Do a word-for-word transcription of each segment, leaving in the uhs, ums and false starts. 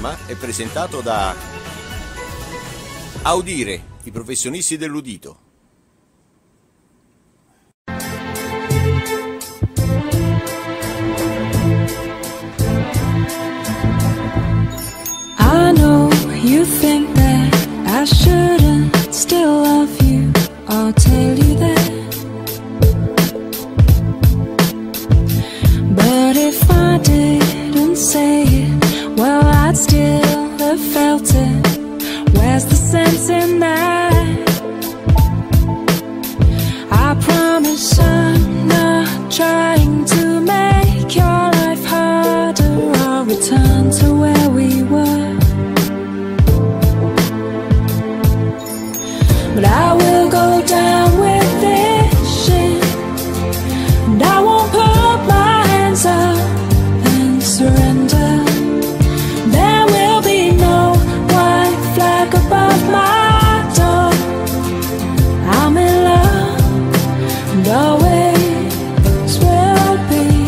programma è presentato da Audire, i professionisti dell'udito. I know you think that I shouldn't still love you or tell you that, but if I didn't say it, well, I'd still have felt it. Where's the sense in that? I promise I'm not trying to make your life harder. I'll return to where we were, but I will go down with this shit, and I won't put my hands up and surrender. There will be no white flag above my door. I'm in love, and always will be.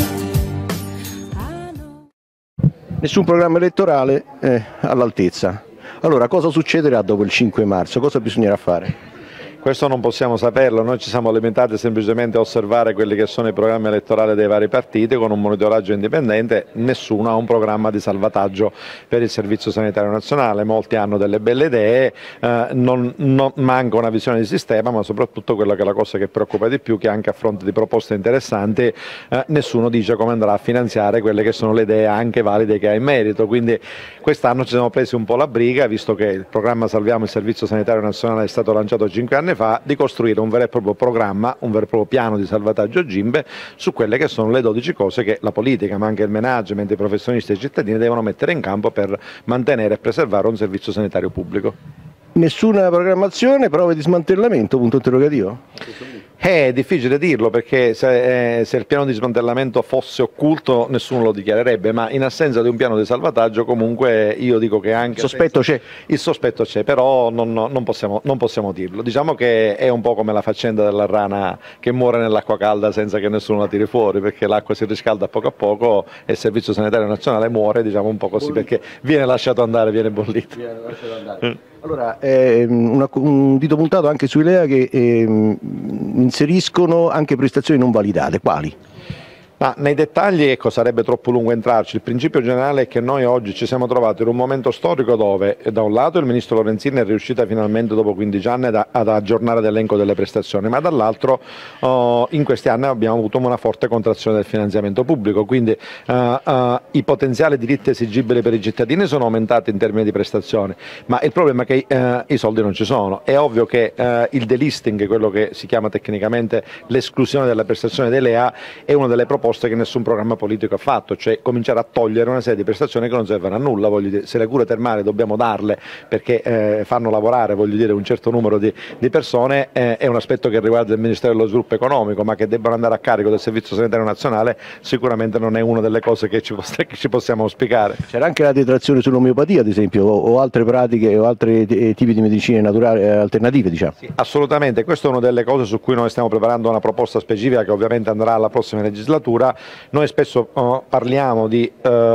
I know. Nessun programma elettorale è all'altezza. Allora, cosa succederà dopo il cinque marzo? Cosa bisognerà fare? Questo non possiamo saperlo, noi ci siamo limitati semplicemente a osservare quelli che sono i programmi elettorali dei vari partiti con un monitoraggio indipendente. Nessuno ha un programma di salvataggio per il Servizio Sanitario Nazionale, molti hanno delle belle idee, eh, non, non, manca una visione di sistema, ma soprattutto quella che è la cosa che preoccupa di più, che anche a fronte di proposte interessanti eh, nessuno dice come andrà a finanziare quelle che sono le idee anche valide che ha in merito. Quindi quest'anno ci siamo presi un po' la briga, visto che il programma Salviamo il Servizio Sanitario Nazionale è stato lanciato cinque anni fa, di costruire un vero e proprio programma, un vero e proprio piano di salvataggio GIMBE su quelle che sono le dodici cose che la politica, ma anche il management, i professionisti e i cittadini devono mettere in campo per mantenere e preservare un servizio sanitario pubblico. Nessuna programmazione, prove di smantellamento, punto interrogativo? È difficile dirlo, perché se, eh, se il piano di smantellamento fosse occulto nessuno lo dichiarerebbe, ma in assenza di un piano di salvataggio comunque io dico che anche... Il sospetto c'è? Il sospetto c'è, però non, non, possiamo, non possiamo dirlo. Diciamo che è un po' come la faccenda della rana che muore nell'acqua calda senza che nessuno la tiri fuori, perché l'acqua si riscalda a poco a poco e il Servizio Sanitario Nazionale muore, diciamo un po' così, perché viene lasciato andare, viene bollito. Viene lasciato andare. Allora, eh, una, un dito puntato anche sui L E A che eh, inseriscono anche prestazioni non validate. Quali? Ma nei dettagli, ecco, sarebbe troppo lungo entrarci. Il principio generale è che noi oggi ci siamo trovati in un momento storico dove da un lato il ministro Lorenzin è riuscita finalmente dopo quindici anni ad, ad aggiornare l'elenco delle prestazioni, ma dall'altro oh, in questi anni abbiamo avuto una forte contrazione del finanziamento pubblico, quindi uh, uh, i potenziali diritti esigibili per i cittadini sono aumentati in termini di prestazioni, ma il problema è che uh, i soldi non ci sono. È ovvio che uh, il delisting, quello che si chiama tecnicamente l'esclusione della prestazione dei L E A, è una delle proposte che nessun programma politico ha fatto, cioè cominciare a togliere una serie di prestazioni che non servono a nulla. Voglio dire, se le cure termali dobbiamo darle perché eh, fanno lavorare, voglio dire, un certo numero di, di persone, eh, è un aspetto che riguarda il Ministero dello Sviluppo Economico, ma che debbano andare a carico del Servizio Sanitario Nazionale sicuramente non è una delle cose che ci, che ci possiamo auspicare. C'era anche la detrazione sull'omeopatia, ad esempio, o, o altre pratiche o altri eh, tipi di medicine naturali eh, alternative, diciamo. Sì, assolutamente, questa è una delle cose su cui noi stiamo preparando una proposta specifica che ovviamente andrà alla prossima legislatura. Noi spesso uh, parliamo di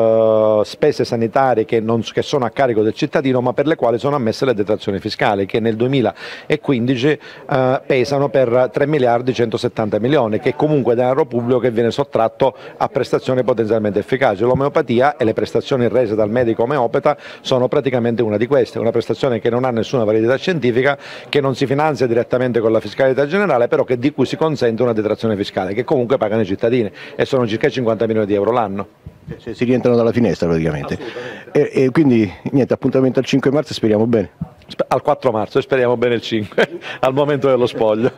uh, spese sanitarie che, non, che sono a carico del cittadino, ma per le quali sono ammesse le detrazioni fiscali, che nel duemilaquindici uh, pesano per tre miliardi centosettanta milioni, che comunque è denaro pubblico che viene sottratto a prestazioni potenzialmente efficaci. L'omeopatia e le prestazioni rese dal medico omeopata sono praticamente una di queste, una prestazione che non ha nessuna validità scientifica, che non si finanzia direttamente con la fiscalità generale, però che, di cui si consente una detrazione fiscale, che comunque pagano i cittadini, e sono circa cinquanta milioni di euro l'anno. Cioè, si rientrano dalla finestra praticamente. E, e quindi niente, appuntamento al cinque marzo, speriamo bene. Al quattro marzo e speriamo bene il cinque, al momento dello spoglio.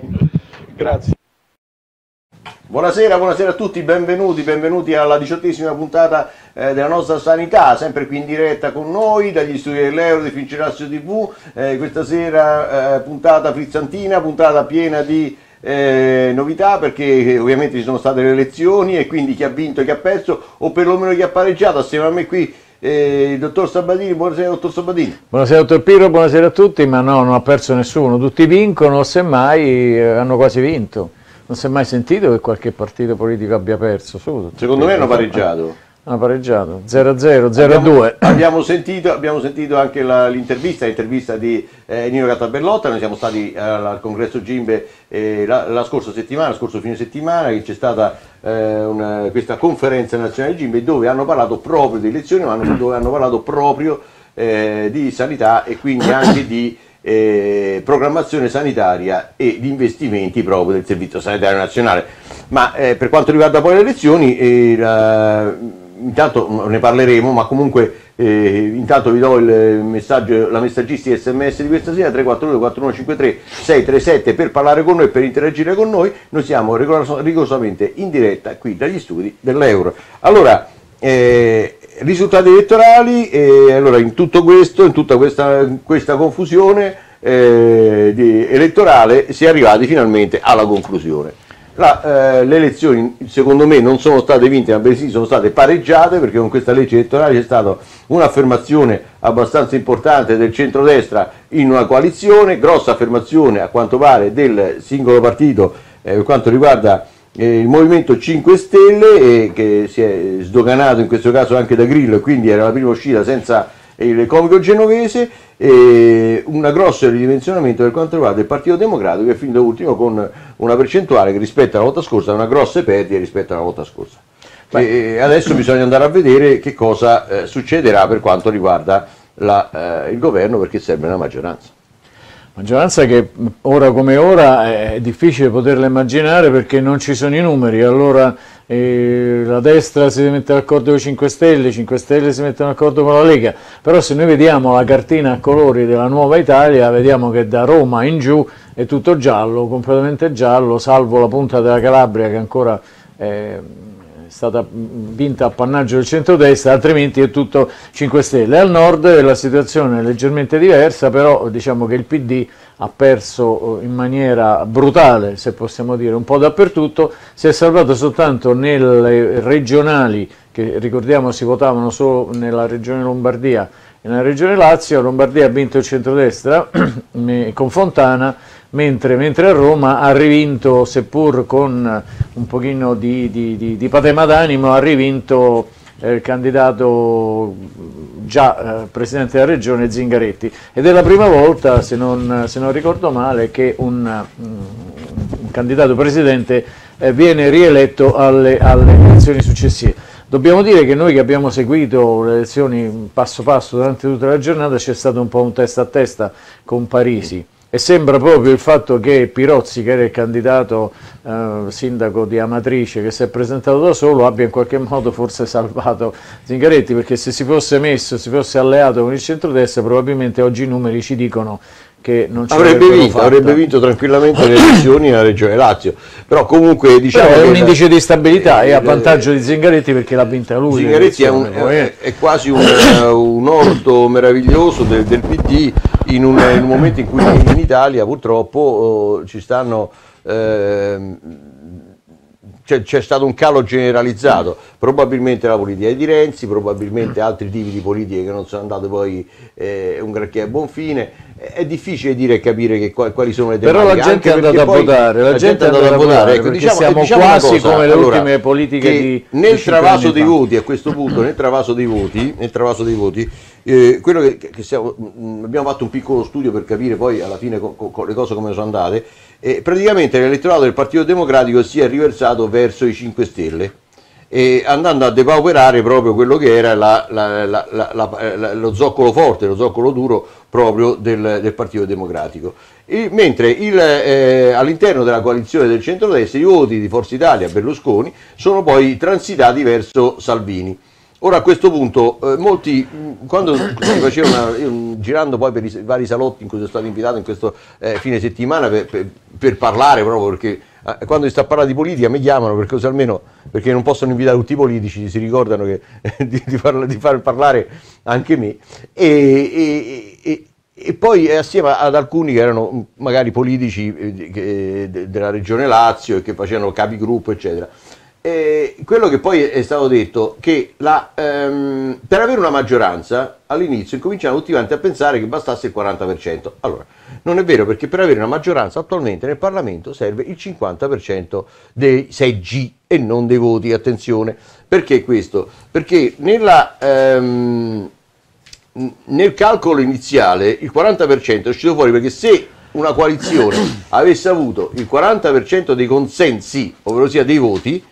Grazie. Buonasera, buonasera a tutti, benvenuti, benvenuti alla diciottesima puntata eh, della nostra sanità, sempre qui in diretta con noi dagli studi dell'Euro di Fincerassio tivù. Eh, questa sera eh, puntata frizzantina, puntata piena di Eh, novità, perché ovviamente ci sono state le elezioni e quindi chi ha vinto e chi ha perso, o perlomeno chi ha pareggiato. Assieme a me qui eh, il dottor Sabatini. Buonasera dottor Sabatini. Buonasera dottor Pirro, buonasera a tutti. Ma no, non ha perso nessuno, tutti vincono, semmai eh, hanno quasi vinto. Non si è mai sentito che qualche partito politico abbia perso. Su, secondo me hanno pareggiato. hanno pareggiato zero a zero, zero a due. Abbiamo, abbiamo, sentito, abbiamo sentito anche l'intervista, l'intervista di eh, Nino Catabellotta. Noi siamo stati eh, al congresso Gimbe eh, la, la scorsa settimana, lo scorso fine settimana, che c'è stata eh, una, questa conferenza nazionale Gimbe dove hanno parlato proprio di elezioni, ma hanno, dove hanno parlato proprio eh, di sanità e quindi anche di eh, programmazione sanitaria e di investimenti proprio del Servizio Sanitario Nazionale. Ma eh, per quanto riguarda poi le elezioni, eh, la, intanto ne parleremo, ma comunque eh, intanto vi do il messaggio, la messaggistica S M S di questa sera, tre quattro due quattro uno cinque tre sei tre sette, per parlare con noi e per interagire con noi. Noi siamo rigorosamente in diretta qui dagli studi dell'Euro. Allora, eh, risultati elettorali, eh, allora in tutto questo, in tutta questa, questa confusione eh, di, elettorale, si è arrivati finalmente alla conclusione. La, eh, le elezioni secondo me non sono state vinte, ma bensì sono state pareggiate, perché con questa legge elettorale c'è stata un'affermazione abbastanza importante del centrodestra in una coalizione, grossa affermazione a quanto pare del singolo partito eh, per quanto riguarda eh, il Movimento cinque Stelle, eh, che si è sdoganato in questo caso anche da Grillo, e quindi era la prima uscita senza il comico genovese, e un grosso ridimensionamento per quanto riguarda il Partito Democratico, che è finito ultimo con una percentuale che rispetto alla volta scorsa è una grossa perdita rispetto alla volta scorsa. E adesso bisogna andare a vedere che cosa eh, succederà per quanto riguarda la, eh, il governo, perché serve una maggioranza. Maggioranza che ora come ora è difficile poterla immaginare perché non ci sono i numeri. Allora eh, la destra si mette d'accordo con i cinque Stelle, i cinque Stelle si mettono d'accordo con la Lega, però se noi vediamo la cartina a colori della nuova Italia, vediamo che da Roma in giù è tutto giallo, completamente giallo, salvo la punta della Calabria che ancora è stata vinta a appannaggio del centrodestra, altrimenti è tutto cinque Stelle. Al nord la situazione è leggermente diversa, però diciamo che il P D ha perso in maniera brutale, se possiamo dire, un po' dappertutto, si è salvato soltanto nelle regionali, che ricordiamo si votavano solo nella regione Lombardia e nella regione Lazio. Lombardia ha vinto il centrodestra con Fontana, Mentre, mentre a Roma ha rivinto, seppur con un pochino di, di, di, di patema d'animo, ha rivinto eh, il candidato già eh, presidente della regione Zingaretti, ed è la prima volta, se non, se non ricordo male, che un, un candidato presidente eh, viene rieletto alle, alle elezioni successive. Dobbiamo dire che noi che abbiamo seguito le elezioni passo passo durante tutta la giornata, c'è stato un po' un testa a testa con Parisi. E sembra proprio il fatto che Pirozzi, che era il candidato eh, sindaco di Amatrice, che si è presentato da solo, abbia in qualche modo forse salvato Zingaretti, perché se si fosse messo, si fosse alleato con il centrodestra, probabilmente oggi i numeri ci dicono che non ci avrebbe vinto, fatta. avrebbe vinto tranquillamente le elezioni nella regione Lazio, però comunque diciamo però è un che indice di stabilità, è a vantaggio di Zingaretti perché l'ha vinta lui. Zingaretti è, un, è, è quasi un, un orto meraviglioso del, del P D in un, in un momento in cui in Italia purtroppo oh, ci stanno eh, c'è stato un calo generalizzato, probabilmente la politica di Renzi, probabilmente altri tipi di politiche che non sono andate poi eh, un granché a buon fine. È difficile dire e capire che, quali sono le tematiche. Però la gente è andata a votare, la, la gente è andata a votare, ecco, diciamo, siamo diciamo quasi cosa, come le allora, ultime politiche di nel di travaso dei voti, a questo punto, nel travaso dei voti, nel travaso dei voti eh, quello che, che siamo, mh, abbiamo fatto un piccolo studio per capire poi alla fine con, con le cose come sono andate. E praticamente l'elettorato del Partito Democratico si è riversato verso i cinque Stelle, e andando a depauperare proprio quello che era la, la, la, la, lo zoccolo forte, lo zoccolo duro proprio del, del Partito Democratico. E, mentre eh, all'interno della coalizione del centrodestra i voti di Forza Italia Berlusconi sono poi transitati verso Salvini. Ora a questo punto eh, molti, quando si faceva una, io, girando poi per i vari salotti in cui sono stato invitato in questo eh, fine settimana per, per, per parlare proprio, perché eh, quando si sta a parlare di politica mi chiamano, perché così almeno, perché non possono invitare tutti i politici, si ricordano che, eh, di, di, far, di far parlare anche me, e, e, e, e poi assieme ad alcuni che erano magari politici eh, della regione Lazio e che facevano capigruppo eccetera. eh, quello che poi è stato detto, che la, ehm, per avere una maggioranza all'inizio incominciamo tutti quanti a pensare che bastasse il quaranta per cento. Allora, non è vero, perché per avere una maggioranza attualmente nel Parlamento serve il cinquanta per cento dei seggi e non dei voti, attenzione. Perché questo? Perché nella, ehm, nel calcolo iniziale il quaranta per cento è uscito fuori perché se una coalizione avesse avuto il quaranta per cento dei consensi, ovvero sia dei voti,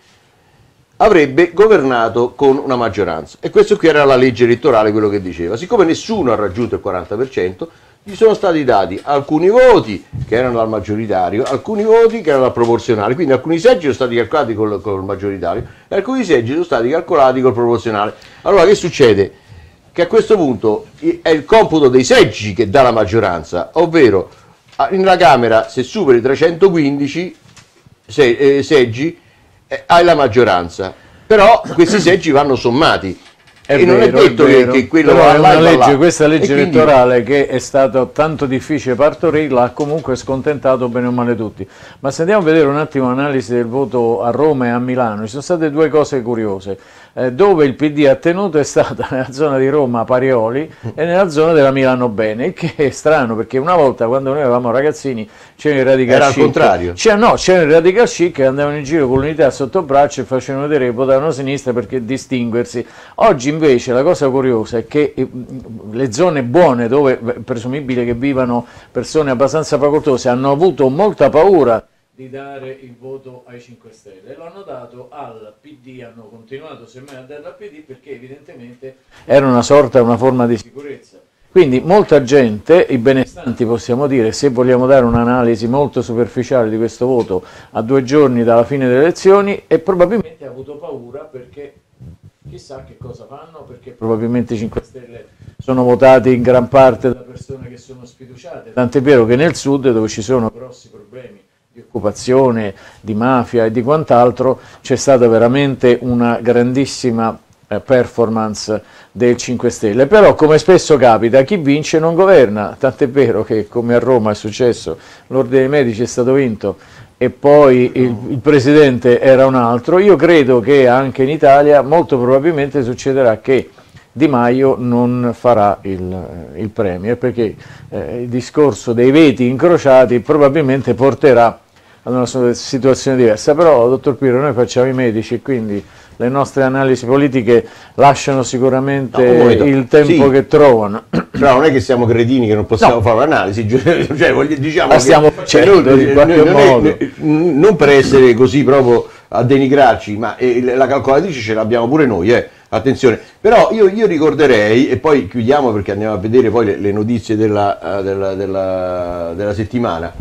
avrebbe governato con una maggioranza. E questo qui era la legge elettorale, quello che diceva. Siccome nessuno ha raggiunto il quaranta per cento, gli sono stati dati alcuni voti che erano dal maggioritario, alcuni voti che erano dal proporzionale, quindi alcuni seggi sono stati calcolati col, col maggioritario e alcuni seggi sono stati calcolati col proporzionale. Allora che succede? Che a questo punto è il computo dei seggi che dà la maggioranza, ovvero nella Camera se superi trecentoquindici se, eh, seggi eh, hai la maggioranza, però questi seggi vanno sommati. È e vero, non è detto è che, vero. che quello Però va è là una e va legge, là. questa legge E quindi- elettorale che è stato tanto difficile partorirla ha comunque scontentato bene o male tutti. Ma se andiamo a vedere un attimo l'analisi del voto a Roma e a Milano, ci sono state due cose curiose. Eh, dove il P D ha tenuto è stata nella zona di Roma Parioli e nella zona della Milano Bene, il che è strano perché una volta quando noi eravamo ragazzini c'erano i radical Era al chic, contrario. c'era, no, c'erano i radical chic che andavano in giro con l'unità sotto braccio e facevano vedere che votavano a sinistra perché distinguersi. Oggi invece la cosa curiosa è che eh, le zone buone dove è presumibile che vivano persone abbastanza facoltose hanno avuto molta paura di dare il voto ai cinque Stelle e lo hanno dato al P D, hanno continuato semmai a darlo al P D perché evidentemente era una sorta, una forma di sicurezza. Quindi molta gente, i benestanti possiamo dire, se vogliamo dare un'analisi molto superficiale di questo voto a due giorni dalla fine delle elezioni, e probabilmente ha avuto paura perché chissà che cosa fanno, perché probabilmente i cinque Stelle sono votati in gran parte da persone che sono sfiduciate, tant'è vero che nel sud dove ci sono grossi problemi di occupazione, di mafia e di quant'altro, c'è stata veramente una grandissima eh, performance del cinque Stelle. Però, come spesso capita, chi vince non governa, tant'è vero che, come a Roma è successo, l'ordine dei medici è stato vinto e poi il, il presidente era un altro. Io credo che anche in Italia molto probabilmente succederà che Di Maio non farà il, il premier, perché eh, il discorso dei veti incrociati probabilmente porterà ad una situazione diversa. Però, dottor Pirro, noi facciamo i medici e quindi le nostre analisi politiche lasciano sicuramente No, il tempo sì, che trovano. però non è che siamo cretini che non possiamo No. fare un'analisi, cioè, voglio- diciamo La che- stiamo cioè, facendo in qualche non, è- modo. non per essere così proprio a denigrarci, ma eh, la calcolatrice ce l'abbiamo pure noi, eh. Attenzione. Però io, io ricorderei, e poi chiudiamo perché andiamo a vedere poi le, le notizie della, uh, della, della, della settimana,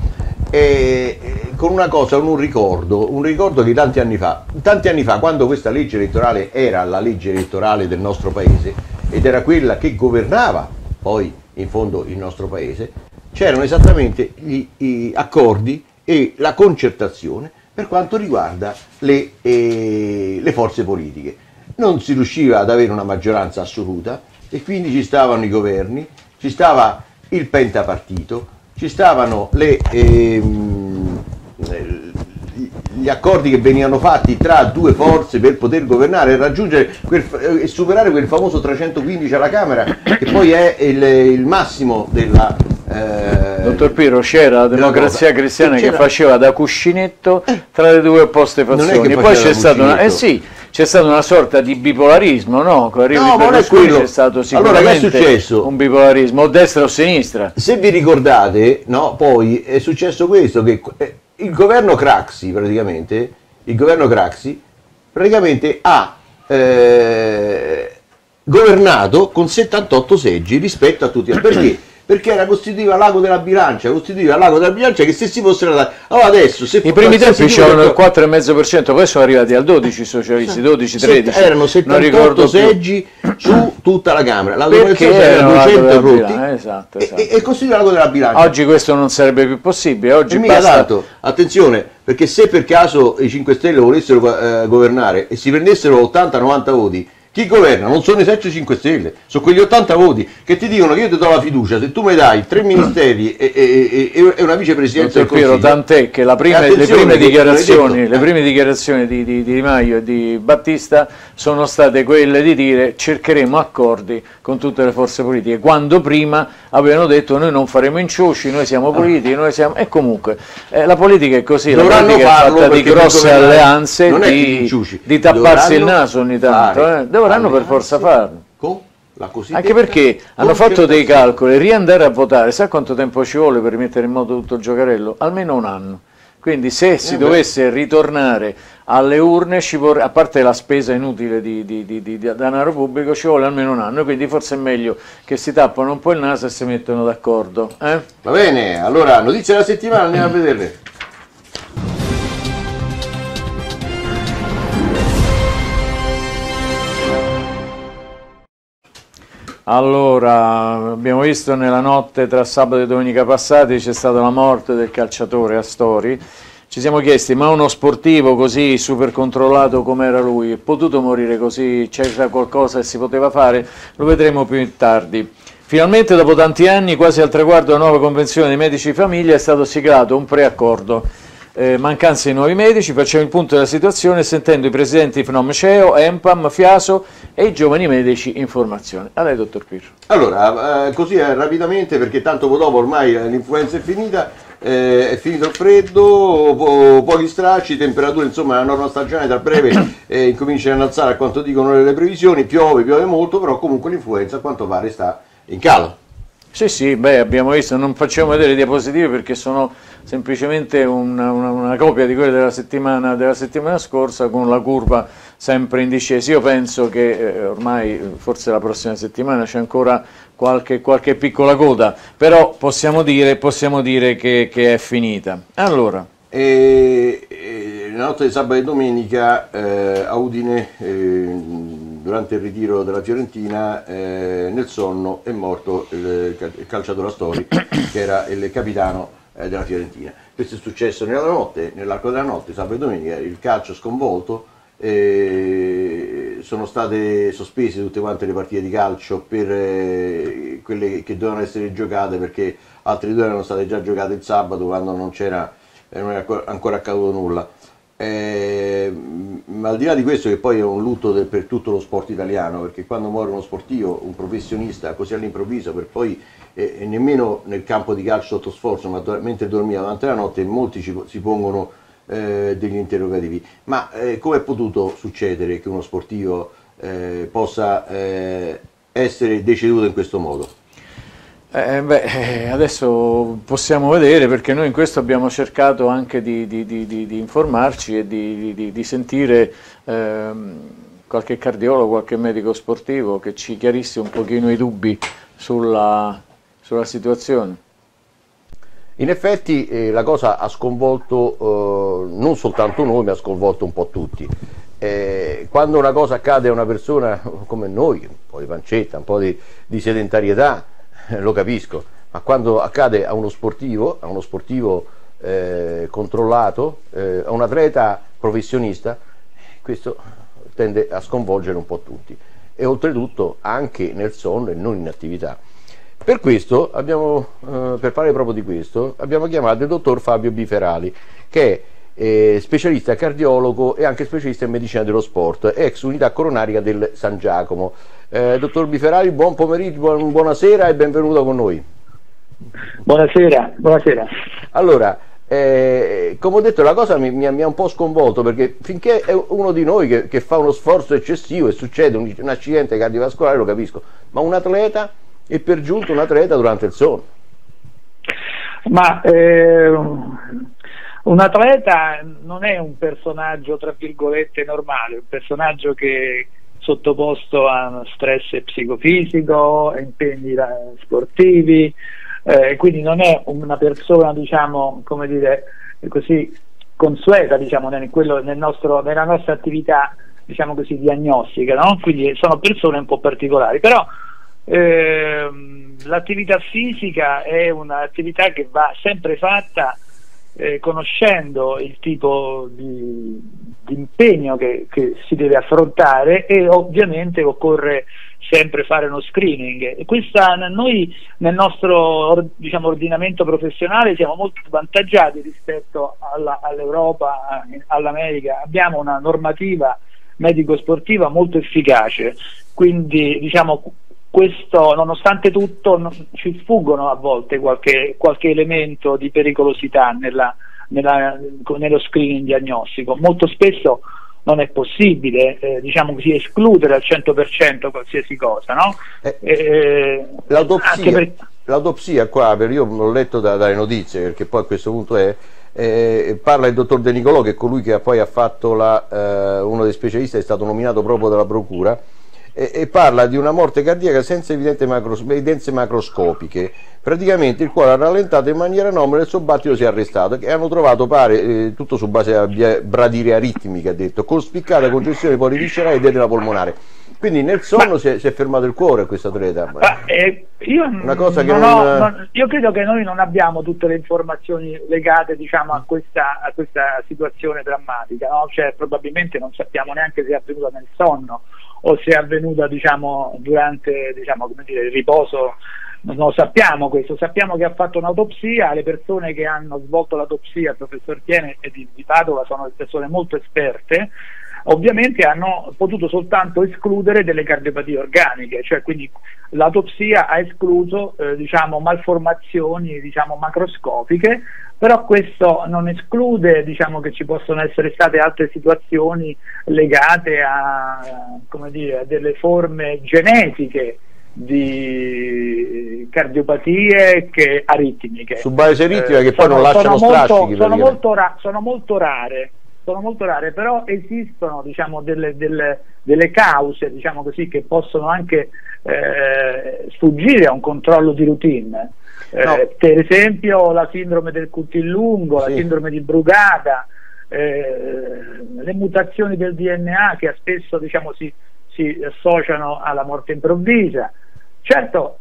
e, e, con una cosa, un ricordo, un ricordo che tanti anni fa, tanti anni fa, quando questa legge elettorale era la legge elettorale del nostro paese ed era quella che governava poi in fondo il nostro paese, c'erano esattamente gli, gli accordi e la concertazione per quanto riguarda le, eh, le forze politiche. Non si riusciva ad avere una maggioranza assoluta e quindi ci stavano i governi, ci stava il pentapartito, ci stavano le, ehm, gli accordi che venivano fatti tra due forze per poter governare e raggiungere quel, e superare quel famoso trecentoquindici alla Camera, che poi è il, il massimo della... Eh, Dottor Pirro, c'era la Democrazia cosa. Cristiana C'era- che faceva da cuscinetto tra le due opposte Non è che fazioni, poi faceva c'è da stata una, eh cuscinetto. sì, c'è stata una sorta di bipolarismo, no? Con l'arrivo No, di ma non è Berlusconi quello. c'è stato Allora, che è sicuramente successo? un bipolarismo, o destra o sinistra. Se vi ricordate, no, poi è successo questo, che eh, il governo Craxi praticamente, il governo Craxi praticamente ha eh, governato con settantotto seggi rispetto a tutti. Perché? Perché era costituiva l'ago della bilancia, costituiva l'ago della bilancia che se si fossero dati. Allora adesso, se I primi tempi qualsiasi c'erano il tipo- quattro virgola cinque per cento, poi sono arrivati al dodici socialisti, dodici, tredici. Erano non settantotto ricordo più. seggi su tutta la Camera. La Perché democrazia era erano l'ago duecento della rotti bilancia, esatto, e- esatto. e, e costituiva l'ago della bilancia. Oggi questo non sarebbe più possibile, oggi E mica basta... tanto, attenzione, perché se per caso i cinque Stelle volessero eh, governare e si prendessero ottanta novanta voti, chi Chi governa non sono i sette cinque Stelle, sono quegli ottanta voti che ti dicono che io ti do la fiducia se tu mi dai tre ministeri e, e, e, e una vicepresidenza del Consiglio. Tant'è che la prima, le prime dichiarazioni, le prime dichiarazioni di, di, di Di Maio e di Battista sono state quelle di dire cercheremo accordi con tutte le forze politiche, quando prima avevano detto noi non faremo incioci, noi siamo politici, noi siamo... e comunque eh, la politica è così, la politica è fatta di grosse alleanze, di, di tapparsi il naso ogni tanto, eh. dovranno per forza farlo. Con la Anche perché hanno fatto dei calcoli, riandare a votare, sa quanto tempo ci vuole per rimettere in moto tutto il giocarello? Almeno un anno. Quindi se si eh dovesse ritornare alle urne, ci vorrà, a parte la spesa inutile di, di, di, di denaro pubblico, ci vuole almeno un anno, quindi forse è meglio che si tappano un po' il naso e si mettono d'accordo. Eh? Va bene, allora notizie della settimana, andiamo a vederle. Allora, abbiamo visto nella notte tra sabato e domenica passati c'è stata la morte del calciatore Astori. Ci siamo chiesti, ma uno sportivo così super controllato come era lui, è potuto morire così? C'era qualcosa che si poteva fare? Lo vedremo più tardi. Finalmente, dopo tanti anni, quasi al traguardo della nuova convenzione dei medici di famiglia, è stato siglato un preaccordo. Eh, mancanza di nuovi medici, facciamo il punto della situazione sentendo i presidenti F N O M C E O, ENPAM, FIASO e i giovani medici in formazione. A lei, dottor Pirro. Allora, eh, così eh, rapidamente, perché tanto dopo ormai eh, l'influenza è finita, eh, è finito il freddo, po pochi stracci, temperature, insomma la norma stagionale tra breve eh, incomincia ad alzare a quanto dicono le previsioni, piove, piove molto, però comunque l'influenza a quanto pare sta in calo. Sì, sì, beh, abbiamo visto, non facciamo vedere le diapositive perché sono semplicemente una, una, una copia di quelle della settimana, della settimana scorsa con la curva sempre in discesa. Io penso che eh, ormai, forse la prossima settimana c'è ancora qualche, qualche piccola coda, però possiamo dire, possiamo dire che, che è finita. Allora. E, e, la notte di sabato e domenica eh, a Udine, eh, durante il ritiro della Fiorentina, eh, nel sonno è morto il, il calciatore Astori, che era il capitano eh, della Fiorentina. Questo è successo nella notte, nell'arco della notte, sabato e domenica, il calcio sconvolto, eh, sono state sospese tutte quante le partite di calcio per eh, quelle che dovevano essere giocate, perché altre due erano state già giocate il sabato quando non c'era, non era ancora accaduto nulla. Eh, ma al di là di questo, che poi è un lutto del, per tutto lo sport italiano, perché quando muore uno sportivo, un professionista così all'improvviso, per poi eh, nemmeno nel campo di calcio sotto sforzo, ma mentre dormiva durante la notte, molti ci, si pongono eh, degli interrogativi. Ma eh, come è potuto succedere che uno sportivo eh, possa eh, essere deceduto in questo modo? Eh, beh, adesso possiamo vedere, perché noi in questo abbiamo cercato anche di, di, di, di, di informarci e di, di, di sentire ehm, qualche cardiologo, qualche medico sportivo che ci chiarisse un pochino i dubbi sulla, sulla situazione. In effetti eh, la cosa ha sconvolto eh, non soltanto noi, ma ha sconvolto un po' tutti. Eh, quando una cosa accade a una persona come noi, un po' di pancetta, un po' di, di sedentarietà, lo capisco, ma quando accade a uno sportivo, a uno sportivo eh, controllato, eh, a un atleta professionista, questo tende a sconvolgere un po' tutti, e oltretutto anche nel sonno e non in attività. Per questo abbiamo, eh, per parlare proprio di questo, abbiamo chiamato il dottor Fabio Biferali, che è eh, specialista cardiologo e anche specialista in medicina dello sport, ex unità coronaria del San Giacomo. Eh, dottor Biferali, buon pomeriggio, buon, buonasera e benvenuto con noi. Buonasera, buonasera. Allora, eh, come ho detto, la cosa mi, mi, mi ha un po' sconvolto, perché finché è uno di noi che, che fa uno sforzo eccessivo e succede un, un accidente cardiovascolare, lo capisco, ma un atleta, e per giunto un atleta durante il sonno? Ma eh, un atleta non è un personaggio tra virgolette normale, è un personaggio che sottoposto a stress psicofisico, impegni sportivi, eh, quindi non è una persona, diciamo, come dire, così consueta, diciamo, nel, quello, nel nostro, nella nostra attività, diciamo così, diagnostica, no? Quindi sono persone un po' particolari, però ehm, l'attività fisica è un'attività che va sempre fatta eh, conoscendo il tipo di, di impegno che, che si deve affrontare, e ovviamente occorre sempre fare uno screening. E questa, noi nel nostro diciamo, ordinamento professionale siamo molto svantaggiati rispetto alla, all'Europa, all'America. Abbiamo una normativa medico-sportiva molto efficace, quindi diciamo questo, nonostante tutto, non, ci sfuggono a volte qualche, qualche elemento di pericolosità nella, nella, nello screening diagnostico. Molto spesso non è possibile, eh, diciamo così, escludere al cento per cento qualsiasi cosa, no? Eh, eh, l'autopsia, per... l'autopsia qua, per, io l'ho letto da, dalle notizie, perché poi a questo punto è, eh, parla il dottor De Nicolò, che è colui che ha poi ha fatto la, eh, uno dei specialisti, è stato nominato proprio dalla procura, e, e parla di una morte cardiaca senza evidenze, macros, evidenze macroscopiche. Praticamente il cuore ha rallentato in maniera anomala e il suo battito si è arrestato, e hanno trovato, pare, eh, tutto su base a bradire aritmica, ha detto, con spiccata congestione poliviscerale ed edema polmonare. Quindi nel sonno si, è, si è fermato il cuore a questo atleta. Ma, eh, io, Una cosa che non non... Ho, non, io credo che noi non abbiamo tutte le informazioni legate, diciamo, a questa, a questa situazione drammatica, no? Cioè, probabilmente non sappiamo neanche se è avvenuta nel sonno o se è avvenuta, diciamo, durante, diciamo, come dire, il riposo. Non lo sappiamo questo, sappiamo che ha fatto un'autopsia. Le persone che hanno svolto l'autopsia, il professor Tiene e di, di Padova, sono persone molto esperte. Ovviamente hanno potuto soltanto escludere delle cardiopatie organiche, cioè quindi l'autopsia ha escluso eh, diciamo, malformazioni diciamo, macroscopiche, però questo non esclude diciamo, che ci possono essere state altre situazioni legate a, come dire, a delle forme genetiche di cardiopatie che aritmiche. Su base aritmica, eh, che poi sono, non lasciano sono strascichi. Molto, sono, molto ra- sono molto rare. Sono molto rare, però esistono diciamo, delle, delle, delle cause diciamo così, che possono anche eh, sfuggire a un controllo di routine. Eh, no. Per esempio la sindrome del cutilungo, sì. la sindrome di Brugada, eh, le mutazioni del D N A che spesso diciamo, si, si associano alla morte improvvisa. Certo,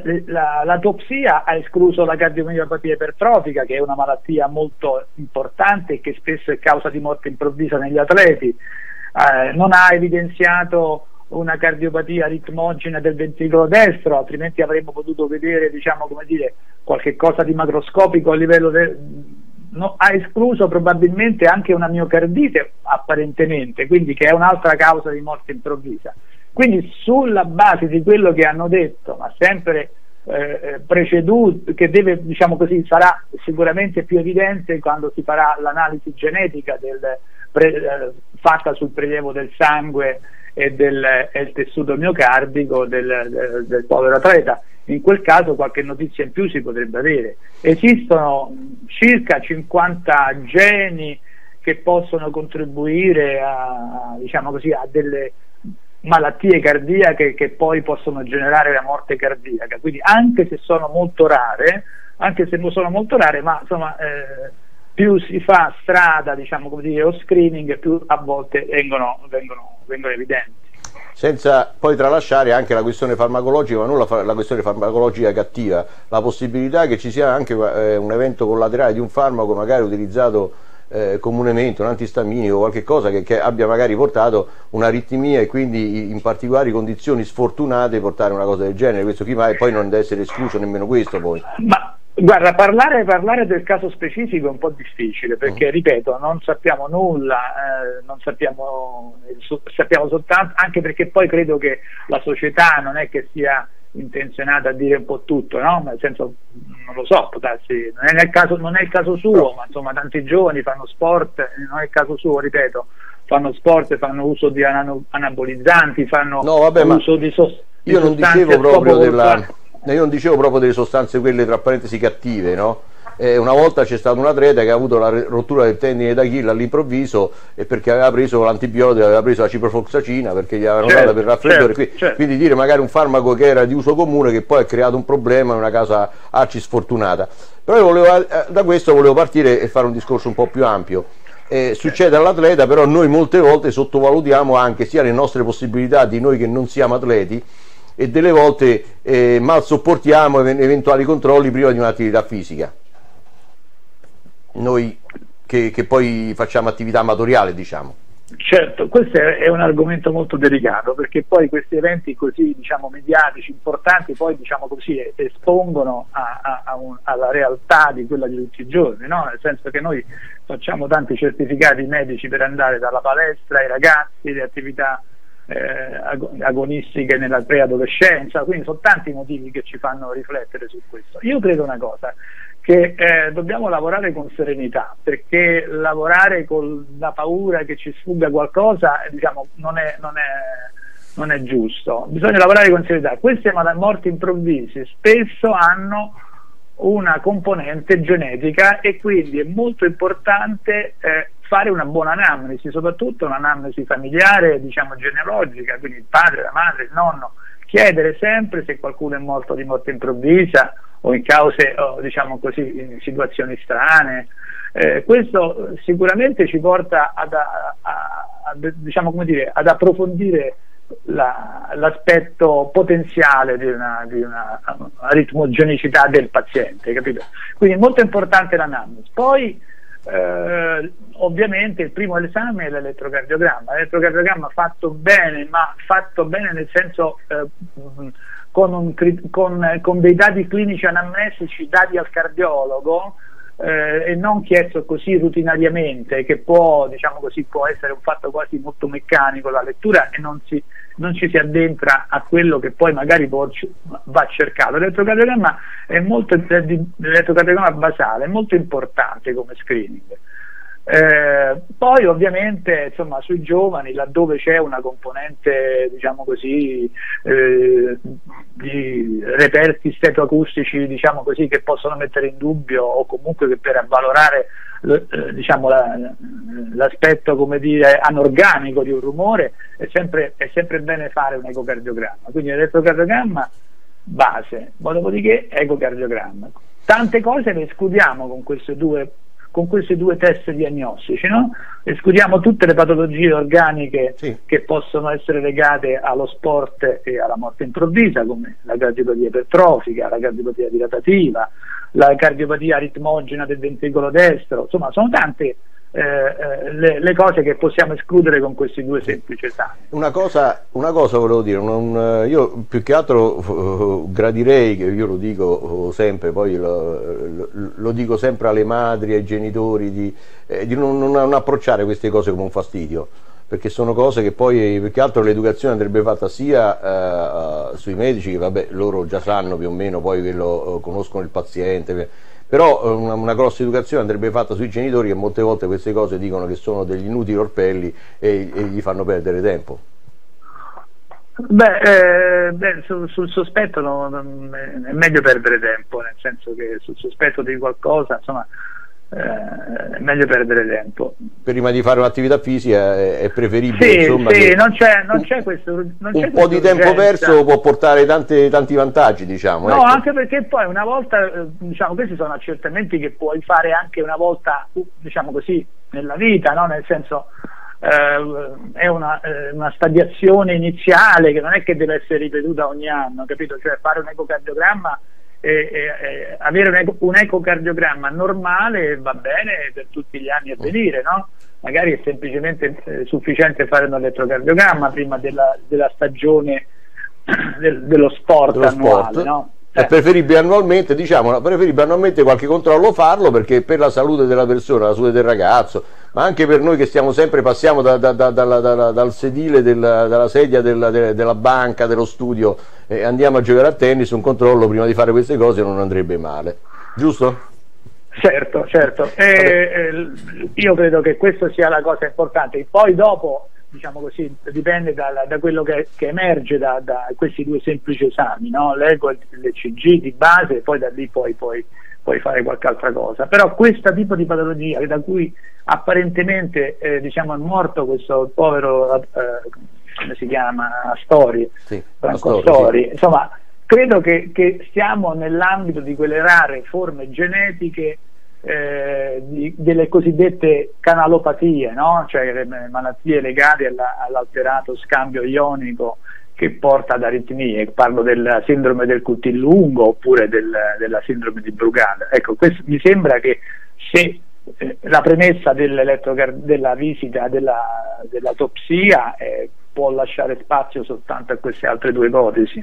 l'autopsia ha escluso la cardiomiopatia ipertrofica, che è una malattia molto importante e che spesso è causa di morte improvvisa negli atleti. Eh, non ha evidenziato una cardiopatia ritmogena del ventricolo destro, altrimenti avremmo potuto vedere diciamo, come dire, qualche cosa di macroscopico a livello de... no, ha escluso probabilmente anche una miocardite apparentemente, quindi che è un'altra causa di morte improvvisa. Quindi sulla base di quello che hanno detto, ma sempre eh, preceduto, che deve, diciamo così, sarà sicuramente più evidente quando si farà l'analisi genetica del, pre, eh, fatta sul prelievo del sangue e del e il tessuto miocardico del, del, del povero atleta. In quel caso qualche notizia in più si potrebbe avere. Esistono circa cinquanta geni che possono contribuire a, diciamo così, a delle malattie cardiache che poi possono generare la morte cardiaca, quindi anche se sono molto rare, anche se sono molto rare, ma insomma eh, più si fa strada, diciamo come dire, o screening, più a volte vengono, vengono, vengono evidenti. Senza poi tralasciare anche la questione farmacologica, ma non la, la questione farmacologica cattiva, la possibilità che ci sia anche eh, un evento collaterale di un farmaco magari utilizzato Eh, comunemente, un antistaminico o qualche cosa che, che abbia magari portato un'aritmia e quindi in particolari condizioni sfortunate portare una cosa del genere. Questo chi mai poi non deve essere escluso nemmeno questo poi. Ma guarda, parlare, parlare del caso specifico è un po' difficile perché uh-huh. ripeto, non sappiamo nulla, eh, non sappiamo, so, sappiamo soltanto, anche perché poi credo che la società non è che sia intenzionata a dire un po' tutto, no? Nel senso, non lo so, può darsi, non è, nel caso, non è il caso suo, ma insomma tanti giovani fanno sport, non è il caso suo, ripeto, fanno sport, fanno uso di anabolizzanti, fanno no, vabbè, uso di, sos- di io non dicevo proprio della, eh, io non dicevo proprio delle sostanze quelle tra parentesi cattive, no? Eh, una volta c'è stato un atleta che ha avuto la rottura del tendine d'Achille all'improvviso e perché aveva preso l'antibiotico, aveva preso la ciprofloxacina perché gli avevano certo, data per raffreddore, certo, quindi, certo. quindi dire magari un farmaco che era di uso comune che poi ha creato un problema in una casa arci sfortunata. Però io volevo, da questo volevo partire e fare un discorso un po' più ampio. Eh, succede all'atleta, però noi molte volte sottovalutiamo anche sia le nostre possibilità di noi che non siamo atleti e delle volte eh, mal sopportiamo eventuali controlli prima di un'attività fisica. noi che, che poi facciamo attività amatoriale, diciamo. Certo, questo è un argomento molto delicato, perché poi questi eventi così, diciamo, mediatici, importanti, poi, diciamo così, espongono a, a, a un, alla realtà di quella di tutti i giorni, no? Nel senso che noi facciamo tanti certificati medici per andare dalla palestra ai ragazzi, le attività eh, agonistiche nella preadolescenza, quindi sono tanti motivi che ci fanno riflettere su questo. Io credo una cosa, che eh, dobbiamo lavorare con serenità, perché lavorare con la paura che ci sfugga qualcosa, diciamo, non è, non è, non è giusto. Bisogna lavorare con serenità. Queste morti improvvise spesso hanno una componente genetica e quindi è molto importante eh, fare una buona anamnesi, soprattutto un'anamnesi familiare, diciamo genealogica, quindi il padre, la madre, il nonno, chiedere sempre se qualcuno è morto di morte improvvisa o in cause, o, diciamo così, in situazioni strane. Eh, questo sicuramente ci porta ad, a, a, a, diciamo, come dire, ad approfondire l'aspetto potenziale di una, di una ritmogenicità del paziente, capito? Quindi è molto importante l'anamnesi. Poi eh, ovviamente il primo esame è l'elettrocardiogramma, l'elettrocardiogramma fatto bene, ma fatto bene nel senso eh, con, un, con, con dei dati clinici anamnesici dati al cardiologo, Eh, e non chiesto così rutinariamente, che può, diciamo così, può essere un fatto quasi molto meccanico la lettura e non, si, non ci si addentra a quello che poi magari può, va cercato. L'elettrocardiogramma è molto, l'elettrocardiogramma basale è molto importante come screening. Eh, poi ovviamente, insomma, sui giovani, laddove c'è una componente, diciamo così, eh, di reperti stetoacustici, diciamo così, che possono mettere in dubbio o comunque che per avvalorare eh, diciamo l'aspetto, come dire, anorganico di un rumore, è sempre, è sempre bene fare un ecocardiogramma. Quindi l'elettrocardiogramma base, ma dopodiché ecocardiogramma. Tante cose le escludiamo con queste due con questi due test diagnostici, no? Escludiamo tutte le patologie organiche sì. che possono essere legate allo sport e alla morte improvvisa, come la cardiopatia ipertrofica, la cardiopatia dilatativa, la cardiopatia ritmogena del ventricolo destro, insomma sono tante eh, le, le cose che possiamo escludere con questi due semplici esami. Una cosa, una cosa volevo dire, un, io più che altro uh, gradirei, che io lo dico uh, sempre, poi lo, lo, lo dico sempre alle madri, ai genitori, di, eh, di non, non approcciare queste cose come un fastidio, perché sono cose che poi più che altro l'educazione andrebbe fatta sia uh, sui medici, che vabbè loro già sanno più o meno, poi che lo, uh, conoscono il paziente, però una, una grossa educazione andrebbe fatta sui genitori, che molte volte queste cose dicono che sono degli inutili orpelli e, e gli fanno perdere tempo. Beh, eh, beh sul, sul sospetto no, è meglio perdere tempo, nel senso che sul sospetto di qualcosa, insomma, eh, è meglio perdere tempo. Prima di fare un'attività fisica è, è preferibile, sì, insomma, sì, che non c'è non c'è questo non un c'è po' di tempo perso può portare tante, tanti vantaggi, diciamo. No, ecco. Anche perché poi una volta, diciamo, questi sono accertamenti che puoi fare anche una volta, diciamo così, nella vita, no? Nel senso, eh, è una, eh, una stadiazione iniziale che non è che deve essere ripetuta ogni anno, capito? Cioè fare un ecocardiogramma e, e, e avere un, eco, un ecocardiogramma normale va bene per tutti gli anni a venire, no? Magari è semplicemente eh, sufficiente fare un elettrocardiogramma prima della, della stagione del, dello sport dello annuale, sport. No? È preferibile annualmente, diciamo, preferibile annualmente qualche controllo farlo, perché per la salute della persona, la salute del ragazzo, ma anche per noi che stiamo sempre, passiamo da, da, da, da, da, dal sedile, della, dalla sedia della, della banca, dello studio, e andiamo a giocare a tennis, un controllo prima di fare queste cose non andrebbe male, giusto? Certo, certo, e, eh, io credo che questo sia la cosa importante. Poi dopo, diciamo così, dipende da, da quello che, che emerge da, da questi due semplici esami, no? L'eco e l'E C G di base, e poi da lì poi, poi puoi fare qualche altra cosa. Però questo tipo di patologia, da cui apparentemente eh, diciamo è morto questo povero eh, come si chiama? Astori, sì, Franco Astori, sì. Insomma, credo che, che stiamo nell'ambito di quelle rare forme genetiche eh, di, delle cosiddette canalopatie, no? Cioè le malattie legate alla, all'alterato scambio ionico che porta ad aritmie. Parlo della sindrome del cutil lungo oppure del, della sindrome di Brugada. Ecco, questo, mi sembra che se eh, la premessa della visita della, dell'autopsia eh, può lasciare spazio soltanto a queste altre due ipotesi.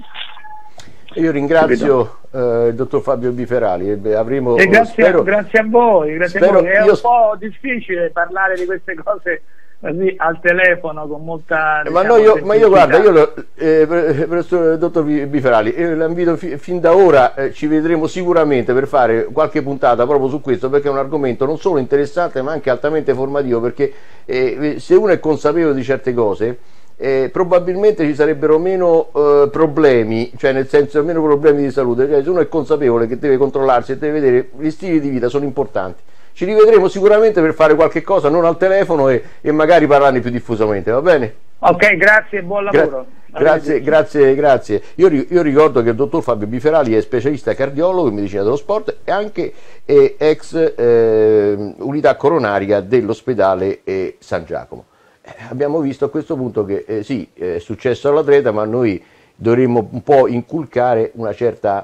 Io ringrazio eh, il dottor Fabio Biferali. E avremo, e grazie, spero, grazie a voi, grazie spero, a voi. È io... un po' difficile parlare di queste cose così al telefono con molta, diciamo, ma, no, io, ma io guarda, io lo, eh, professor dottor Biferali, eh, la invito fi, fin da ora, eh, ci vedremo sicuramente per fare qualche puntata proprio su questo, perché è un argomento non solo interessante ma anche altamente formativo, perché eh, se uno è consapevole di certe cose, Eh, probabilmente ci sarebbero meno eh, problemi, cioè nel senso meno problemi di salute, cioè, se uno è consapevole che deve controllarsi e deve vedere, gli stili di vita sono importanti. Ci rivedremo sicuramente per fare qualche cosa, non al telefono, e, e magari parlarne più diffusamente, va bene? Ok, grazie e buon lavoro. Gra grazie, grazie, grazie. Io, io ricordo che il dottor Fabio Biferali è specialista cardiologo in medicina dello sport e anche eh, ex eh, unità coronaria dell'ospedale eh, San Giacomo. Abbiamo visto a questo punto che eh, sì, è successo all'atleta, ma noi dovremmo un po' inculcare una certa,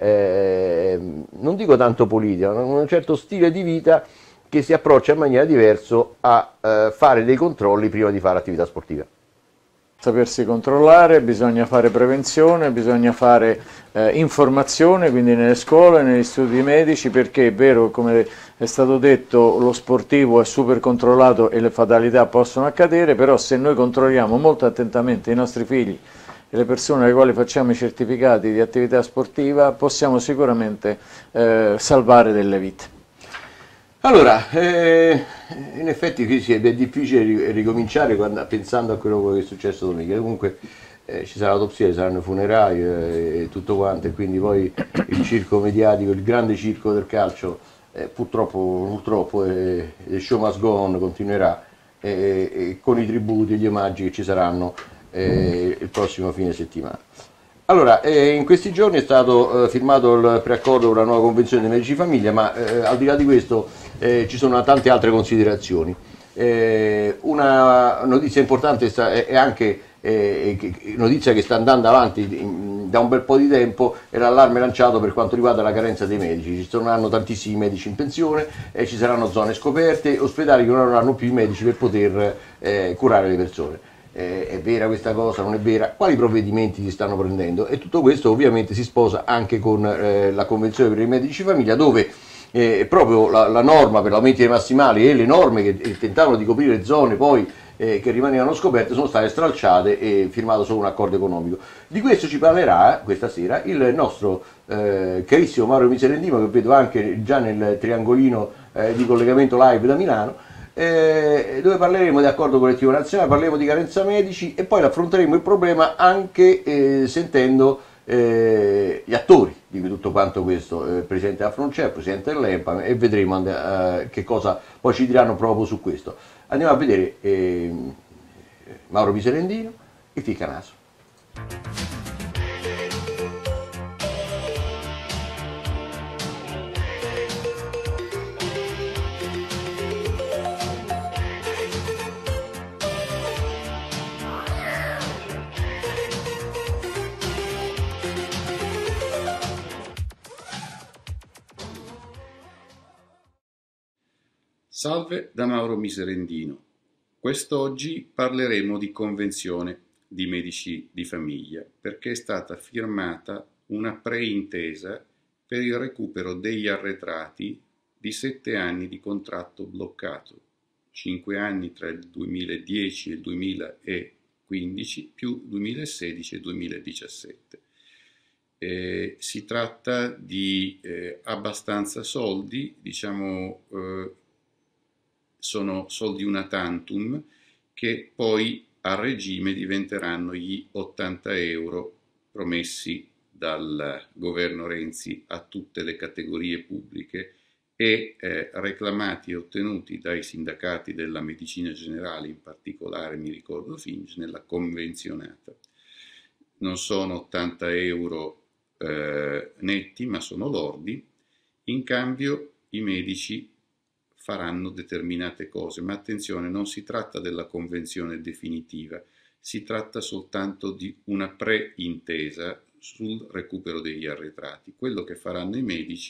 eh, non dico tanto politica, ma un certo stile di vita che si approccia in maniera diversa a eh, fare dei controlli prima di fare attività sportiva. Sapersi controllare, bisogna fare prevenzione, bisogna fare eh, informazione, quindi nelle scuole, negli studi medici, perché è vero, come è stato detto, lo sportivo è super controllato e le fatalità possono accadere, però se noi controlliamo molto attentamente i nostri figli e le persone alle quali facciamo i certificati di attività sportiva, possiamo sicuramente eh, salvare delle vite. Allora, eh, in effetti qui sì, è difficile ricominciare quando, pensando a quello che è successo domenica. Comunque eh, ci sarà l'autopsia, ci saranno i funerali eh, e tutto quanto, e quindi poi il circo mediatico, il grande circo del calcio, eh, purtroppo, purtroppo eh, il show must go on continuerà, eh, eh, con i tributi e gli omaggi che ci saranno eh, il prossimo fine settimana. Allora, eh, in questi giorni è stato eh, firmato il preaccordo con la nuova convenzione dei medici di famiglia, ma eh, al di là di questo eh, ci sono tante altre considerazioni. Eh, una notizia importante sta, è, è anche eh, che, notizia che sta andando avanti in, da un bel po' di tempo, è l'allarme lanciato per quanto riguarda la carenza dei medici. Ci saranno tantissimi medici in pensione, eh, ci saranno zone scoperte, ospedali che non avranno più i medici per poter eh, curare le persone. Eh, è vera questa cosa, non è vera? Quali provvedimenti si stanno prendendo? E tutto questo ovviamente si sposa anche con eh, la Convenzione per i medici di famiglia, dove eh, proprio la, la norma per l'aumento dei massimali e le norme che eh, tentavano di coprire zone poi eh, che rimanevano scoperte sono state stralciate e firmato solo un accordo economico. Di questo ci parlerà questa sera il nostro eh, carissimo Mauro Miserendino, che vedo anche già nel triangolino eh, di collegamento live da Milano. Eh, dove parleremo di accordo collettivo nazionale, parleremo di carenza medici e poi affronteremo il problema anche eh, sentendo eh, gli attori di tutto quanto questo, eh, il presidente della Froncea, il presidente dell'Empam, e vedremo eh, che cosa poi ci diranno proprio su questo. Andiamo a vedere eh, Mauro Miserendino, il Ficcanaso. Salve da Mauro Miserendino. Quest'oggi parleremo di convenzione di medici di famiglia, perché è stata firmata una preintesa per il recupero degli arretrati di sette anni di contratto bloccato, cinque anni tra il duemiladieci e il duemilaquindici più duemilasedici e duemiladiciassette. Eh, si tratta di eh, abbastanza soldi, diciamo eh, sono soldi una tantum, che poi a regime diventeranno gli ottanta euro promessi dal governo Renzi a tutte le categorie pubbliche e eh, reclamati e ottenuti dai sindacati della medicina generale, in particolare mi ricordo Finge, nella convenzionata. Non sono ottanta euro eh, netti, ma sono lordi. In cambio i medici faranno determinate cose, ma attenzione, non si tratta della convenzione definitiva, si tratta soltanto di una preintesa sul recupero degli arretrati. Quello che faranno i medici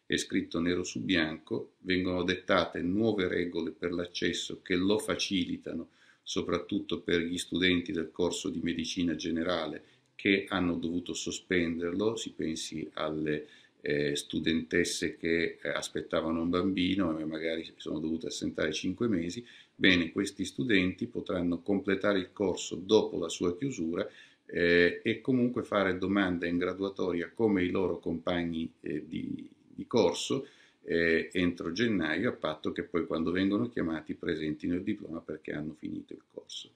è scritto nero su bianco, vengono dettate nuove regole per l'accesso che lo facilitano, soprattutto per gli studenti del corso di medicina generale che hanno dovuto sospenderlo. Si pensi alle eh, studentesse che eh, aspettavano un bambino e magari sono dovute assentare cinque mesi. Bene, questi studenti potranno completare il corso dopo la sua chiusura eh, e comunque fare domanda in graduatoria come i loro compagni eh, di, di corso eh, entro gennaio, a patto che poi quando vengono chiamati presentino il diploma perché hanno finito il corso.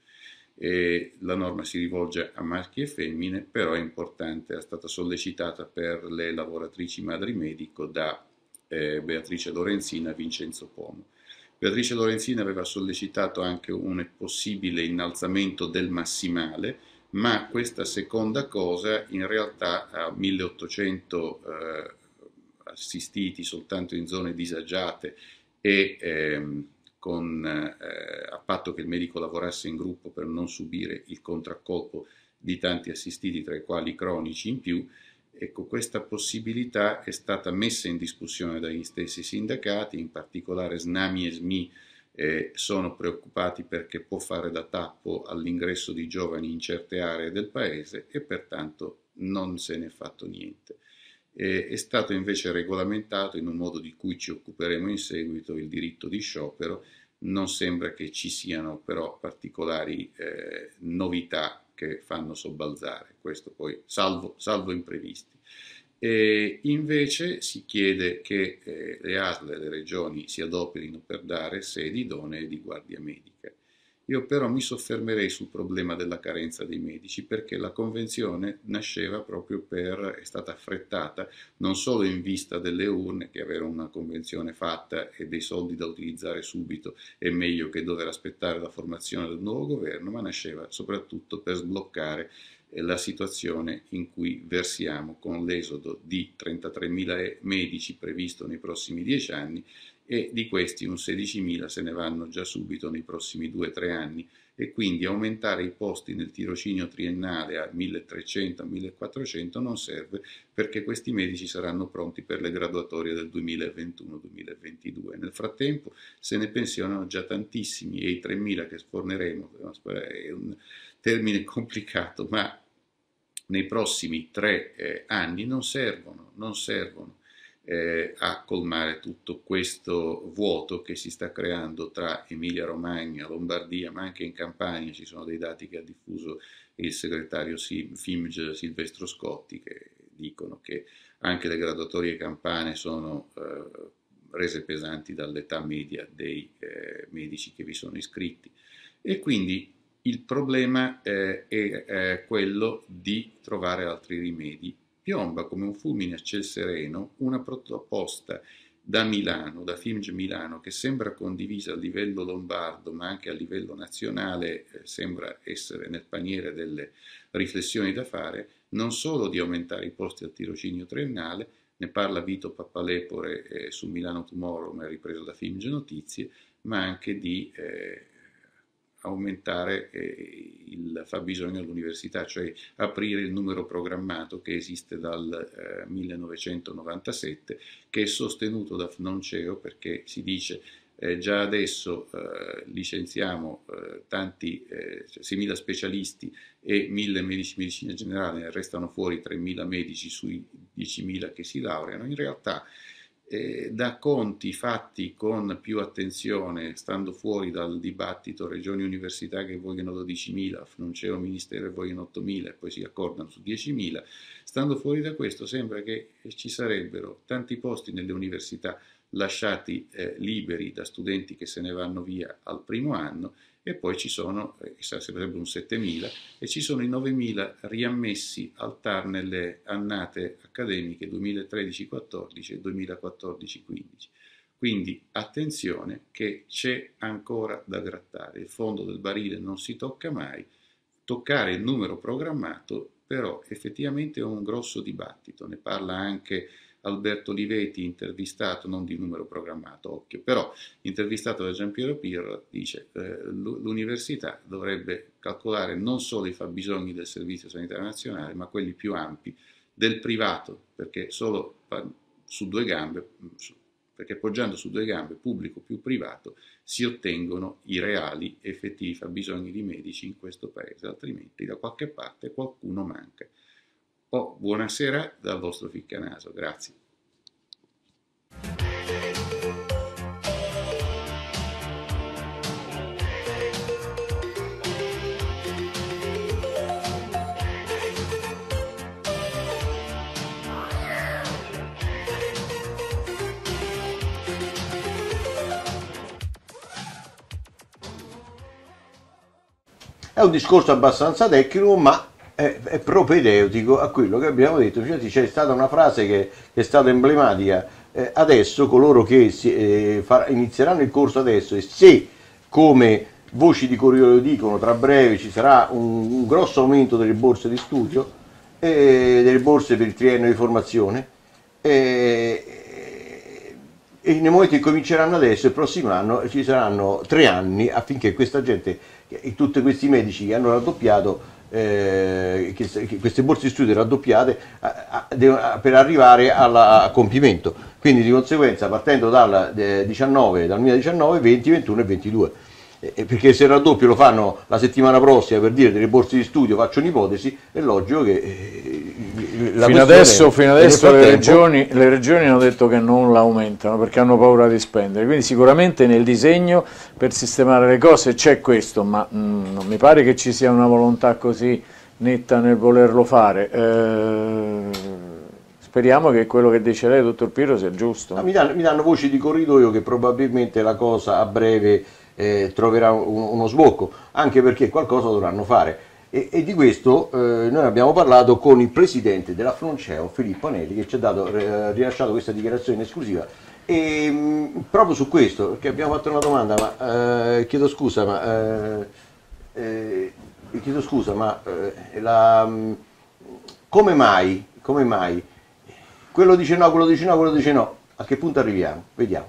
E la norma si rivolge a maschi e femmine, però è importante, è stata sollecitata per le lavoratrici madri medico da eh, Beatrice Lorenzina e Vincenzo Pomo. Beatrice Lorenzina aveva sollecitato anche un possibile innalzamento del massimale, ma questa seconda cosa in realtà ha milleottocento eh, assistiti soltanto in zone disagiate e ehm, con, eh, a patto che il medico lavorasse in gruppo per non subire il contraccolpo di tanti assistiti, tra i quali cronici in più. Ecco, questa possibilità è stata messa in discussione dagli stessi sindacati, in particolare SNAMI e S M I eh, sono preoccupati perché può fare da tappo all'ingresso di giovani in certe aree del paese e pertanto non se ne è fatto niente. Eh, è stato invece regolamentato in un modo di cui ci occuperemo in seguito, il diritto di sciopero. Non sembra che ci siano però particolari eh, novità che fanno sobbalzare, questo poi salvo, salvo imprevisti. E invece si chiede che eh, le A S L e le regioni si adoperino per dare sedi idonee di guardia medica. Io però mi soffermerei sul problema della carenza dei medici, perché la convenzione nasceva proprio per, è stata affrettata non solo in vista delle urne, che avere una convenzione fatta e dei soldi da utilizzare subito è meglio che dover aspettare la formazione del nuovo governo, ma nasceva soprattutto per sbloccare la situazione in cui versiamo con l'esodo di trentatremila medici previsto nei prossimi dieci anni, e di questi un sedicimila se ne vanno già subito nei prossimi due tre anni, e quindi aumentare i posti nel tirocinio triennale a milletrecento a millequattrocento non serve, perché questi medici saranno pronti per le graduatorie del duemilaventuno duemilaventidue. Nel frattempo se ne pensionano già tantissimi, e i tremila che sforneremo è un termine complicato, ma nei prossimi tre eh, anni non servono, non servono eh, a colmare tutto questo vuoto che si sta creando tra Emilia Romagna, Lombardia, ma anche in Campania. Ci sono dei dati che ha diffuso il segretario F I M G Silvestro Scotti, che dicono che anche le graduatorie campane sono eh, rese pesanti dall'età media dei eh, medici che vi sono iscritti, e quindi il problema eh, è eh, quello di trovare altri rimedi. Piomba come un fulmine a ciel sereno una proposta da Milano, da F I M G Milano, che sembra condivisa a livello lombardo ma anche a livello nazionale, eh, sembra essere nel paniere delle riflessioni da fare, non solo di aumentare i posti al tirocinio triennale, ne parla Vito Pappalepore eh, su Milano Tomorrow, ma è ripreso da F I M G Notizie, ma anche di eh, aumentare eh, il fabbisogno all'università, cioè aprire il numero programmato che esiste dal eh, millenovecentonovantasette, che è sostenuto da FNONCEO, perché si dice eh, già adesso eh, licenziamo eh, tanti eh, cioè seimila specialisti e mille medici di medicina generale, ne restano fuori tremila medici sui diecimila che si laureano. In realtà Eh, da conti fatti con più attenzione, stando fuori dal dibattito regioni e università che vogliono dodicimila, FNONCEO Ministero che vogliono ottomila e poi si accordano su diecimila, stando fuori da questo sembra che ci sarebbero tanti posti nelle università lasciati eh, liberi da studenti che se ne vanno via al primo anno, e poi ci sono, eh, sarebbe un settemila, e ci sono i novemila riammessi al T A R nelle annate accademiche duemilatredici quattordici e duemilaquattordici quindici. Quindi attenzione che c'è ancora da grattare, il fondo del barile non si tocca mai, toccare il numero programmato però effettivamente è un grosso dibattito, ne parla anche Alberto Olivetti, intervistato, non di numero programmato, occhio, però intervistato da Giampiero Pirro, dice eh, l'università dovrebbe calcolare non solo i fabbisogni del Servizio Sanitario Nazionale, ma quelli più ampi del privato, perché solo su due gambe, perché poggiando su due gambe, pubblico più privato, si ottengono i reali effettivi fabbisogni di medici in questo paese, altrimenti da qualche parte qualcuno manca. Oh, buonasera dal vostro Ficcanaso, grazie. È un discorso abbastanza tecnico, ma è, è propedeutico a quello che abbiamo detto. Cioè, c'è stata una frase che, che è stata emblematica. Eh, adesso coloro che si, eh, far, inizieranno il corso adesso, e se, come voci di corridoio dicono, tra breve ci sarà un, un grosso aumento delle borse di studio, eh, delle borse per il triennio di formazione, eh, e nel momento in cui cominceranno adesso, il prossimo anno ci saranno tre anni affinché questa gente, e tutti questi medici che hanno raddoppiato, eh, che, che queste borse di studio raddoppiate a, a, a, per arrivare alla, a compimento. Quindi di conseguenza, partendo dal eh, diciannove, dal duemiladiciannove, venti, ventuno e ventidue. Eh, perché se il raddoppio lo fanno la settimana prossima, per dire, delle borse di studio, faccio un'ipotesi, è logico che eh, la fino adesso, fino adesso le, regioni, le regioni hanno detto che non la aumentano perché hanno paura di spendere, quindi sicuramente nel disegno per sistemare le cose c'è questo, ma mh, non mi pare che ci sia una volontà così netta nel volerlo fare. Eh, speriamo che quello che dice lei, dottor Pirro, sia giusto. Ah, mi, danno, mi danno voci di corridoio che probabilmente la cosa a breve eh, troverà un, uno sbocco, anche perché qualcosa dovranno fare. E, e di questo eh, noi abbiamo parlato con il presidente della Fronceo, Filippo Anelli, che ci ha dato, eh, rilasciato questa dichiarazione in esclusiva. E mh, proprio su questo, perché abbiamo fatto una domanda, ma eh, chiedo scusa, ma eh, eh, chiedo scusa, ma eh, la, mh, come mai, come mai quello dice no, quello dice no, quello dice no, a che punto arriviamo? Vediamo.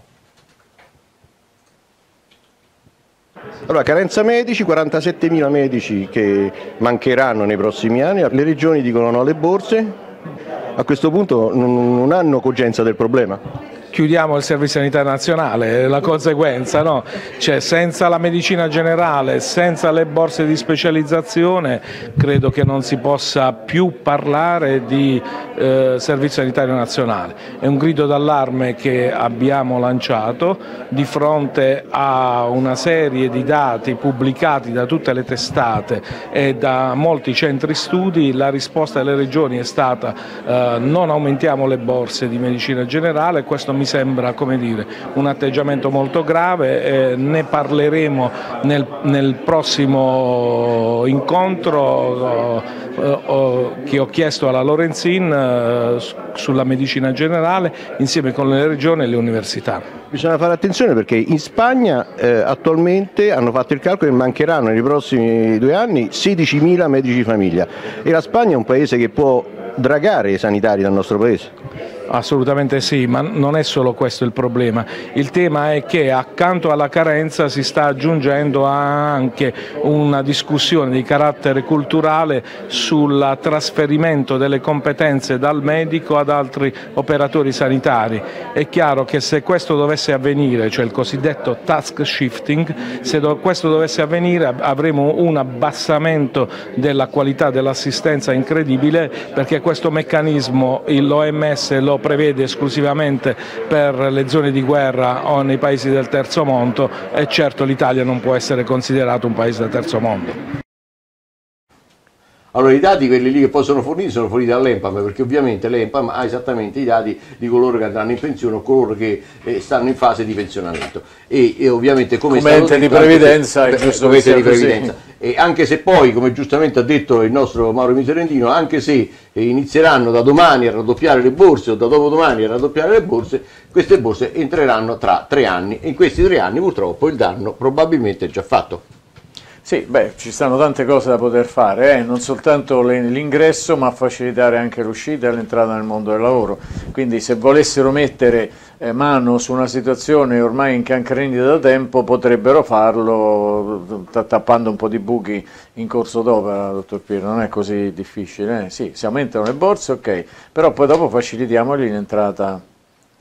Allora, carenza medici, quarantasettemila medici che mancheranno nei prossimi anni, le regioni dicono no alle borse, a questo punto non hanno cogenza del problema. Chiudiamo il Servizio Sanitario Nazionale, la conseguenza, no? Cioè, senza la medicina generale, senza le borse di specializzazione, credo che non si possa più parlare di eh, Servizio Sanitario Nazionale. È un grido d'allarme che abbiamo lanciato di fronte a una serie di dati pubblicati da tutte le testate e da molti centri studi. La risposta delle regioni è stata eh, non aumentiamo le borse di medicina generale. Questo mi Mi sembra, come dire, un atteggiamento molto grave, eh, ne parleremo nel, nel prossimo incontro eh, eh, che ho chiesto alla Lorenzin eh, sulla medicina generale insieme con le regioni e le università. Bisogna fare attenzione perché in Spagna eh, attualmente hanno fatto il calcolo che mancheranno nei prossimi due anni sedicimila medici di famiglia e la Spagna è un paese che può dragare i sanitari dal nostro paese. Assolutamente sì, ma non è solo questo il problema. Il tema è che accanto alla carenza si sta aggiungendo anche una discussione di carattere culturale sul trasferimento delle competenze dal medico ad altri operatori sanitari. È chiaro che se questo dovesse avvenire, cioè il cosiddetto task shifting, se do, questo dovesse avvenire avremo un abbassamento della qualità dell'assistenza incredibile, perché questo meccanismo l'O M S lo prevede esclusivamente per le zone di guerra o nei paesi del terzo mondo e certo l'Italia non può essere considerato un paese del terzo mondo. Allora i dati, quelli lì che poi sono forniti, sono forniti dall'Empam, perché ovviamente l'Empam ha esattamente i dati di coloro che andranno in pensione o coloro che eh, stanno in fase di pensionamento. E, e ovviamente come, come ente di previdenza, è giusto come ente di previdenza. E anche se poi, come giustamente ha detto il nostro Mauro Miserendino, anche se eh, inizieranno da domani a raddoppiare le borse o da dopodomani a raddoppiare le borse, queste borse entreranno tra tre anni e in questi tre anni purtroppo il danno probabilmente è già fatto. Sì, beh, ci stanno tante cose da poter fare, eh? Non soltanto l'ingresso ma facilitare anche l'uscita e l'entrata nel mondo del lavoro, quindi se volessero mettere eh, mano su una situazione ormai incancrenita da tempo potrebbero farlo tappando un po' di buchi in corso d'opera, dottor Pirro, non è così difficile, eh? Sì, si aumentano le borse, ok, però poi dopo facilitiamogli l'entrata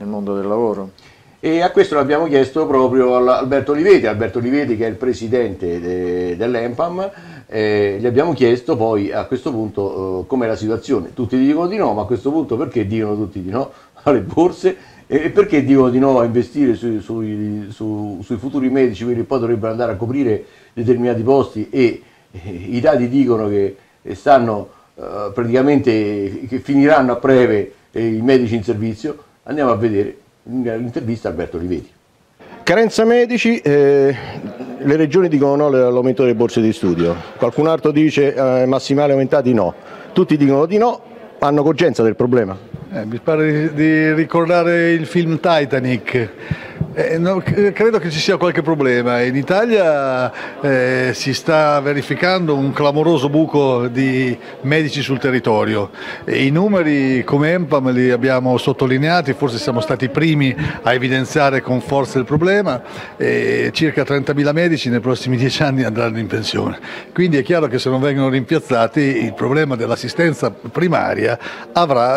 nel mondo del lavoro. E a questo l'abbiamo chiesto proprio a Alberto Oliveti, Alberto Oliveti che è il presidente de, dell'Empam, eh, gli abbiamo chiesto poi a questo punto eh, com'è la situazione. Tutti dicono di no, ma a questo punto perché dicono tutti di no alle borse e perché dicono di no a investire sui, sui, su, sui futuri medici, quelli che poi dovrebbero andare a coprire determinati posti e eh, i dati dicono che stanno eh, praticamente, che finiranno a breve eh, i medici in servizio. Andiamo a vedere l'intervista a Alberto Oliveti. Carenza medici, eh, le regioni dicono no all'aumento delle borse di studio, qualcun altro dice eh, massimali aumentati no, tutti dicono di no, hanno coscienza del problema. Eh, mi pare di ricordare il film Titanic. Eh, no, credo che ci sia qualche problema. In Italia eh, si sta verificando un clamoroso buco di medici sul territorio. E i numeri come Empam li abbiamo sottolineati, forse siamo stati i primi a evidenziare con forza il problema. E circa trentamila medici nei prossimi dieci anni andranno in pensione. Quindi è chiaro che se non vengono rimpiazzati il problema dell'assistenza primaria avrà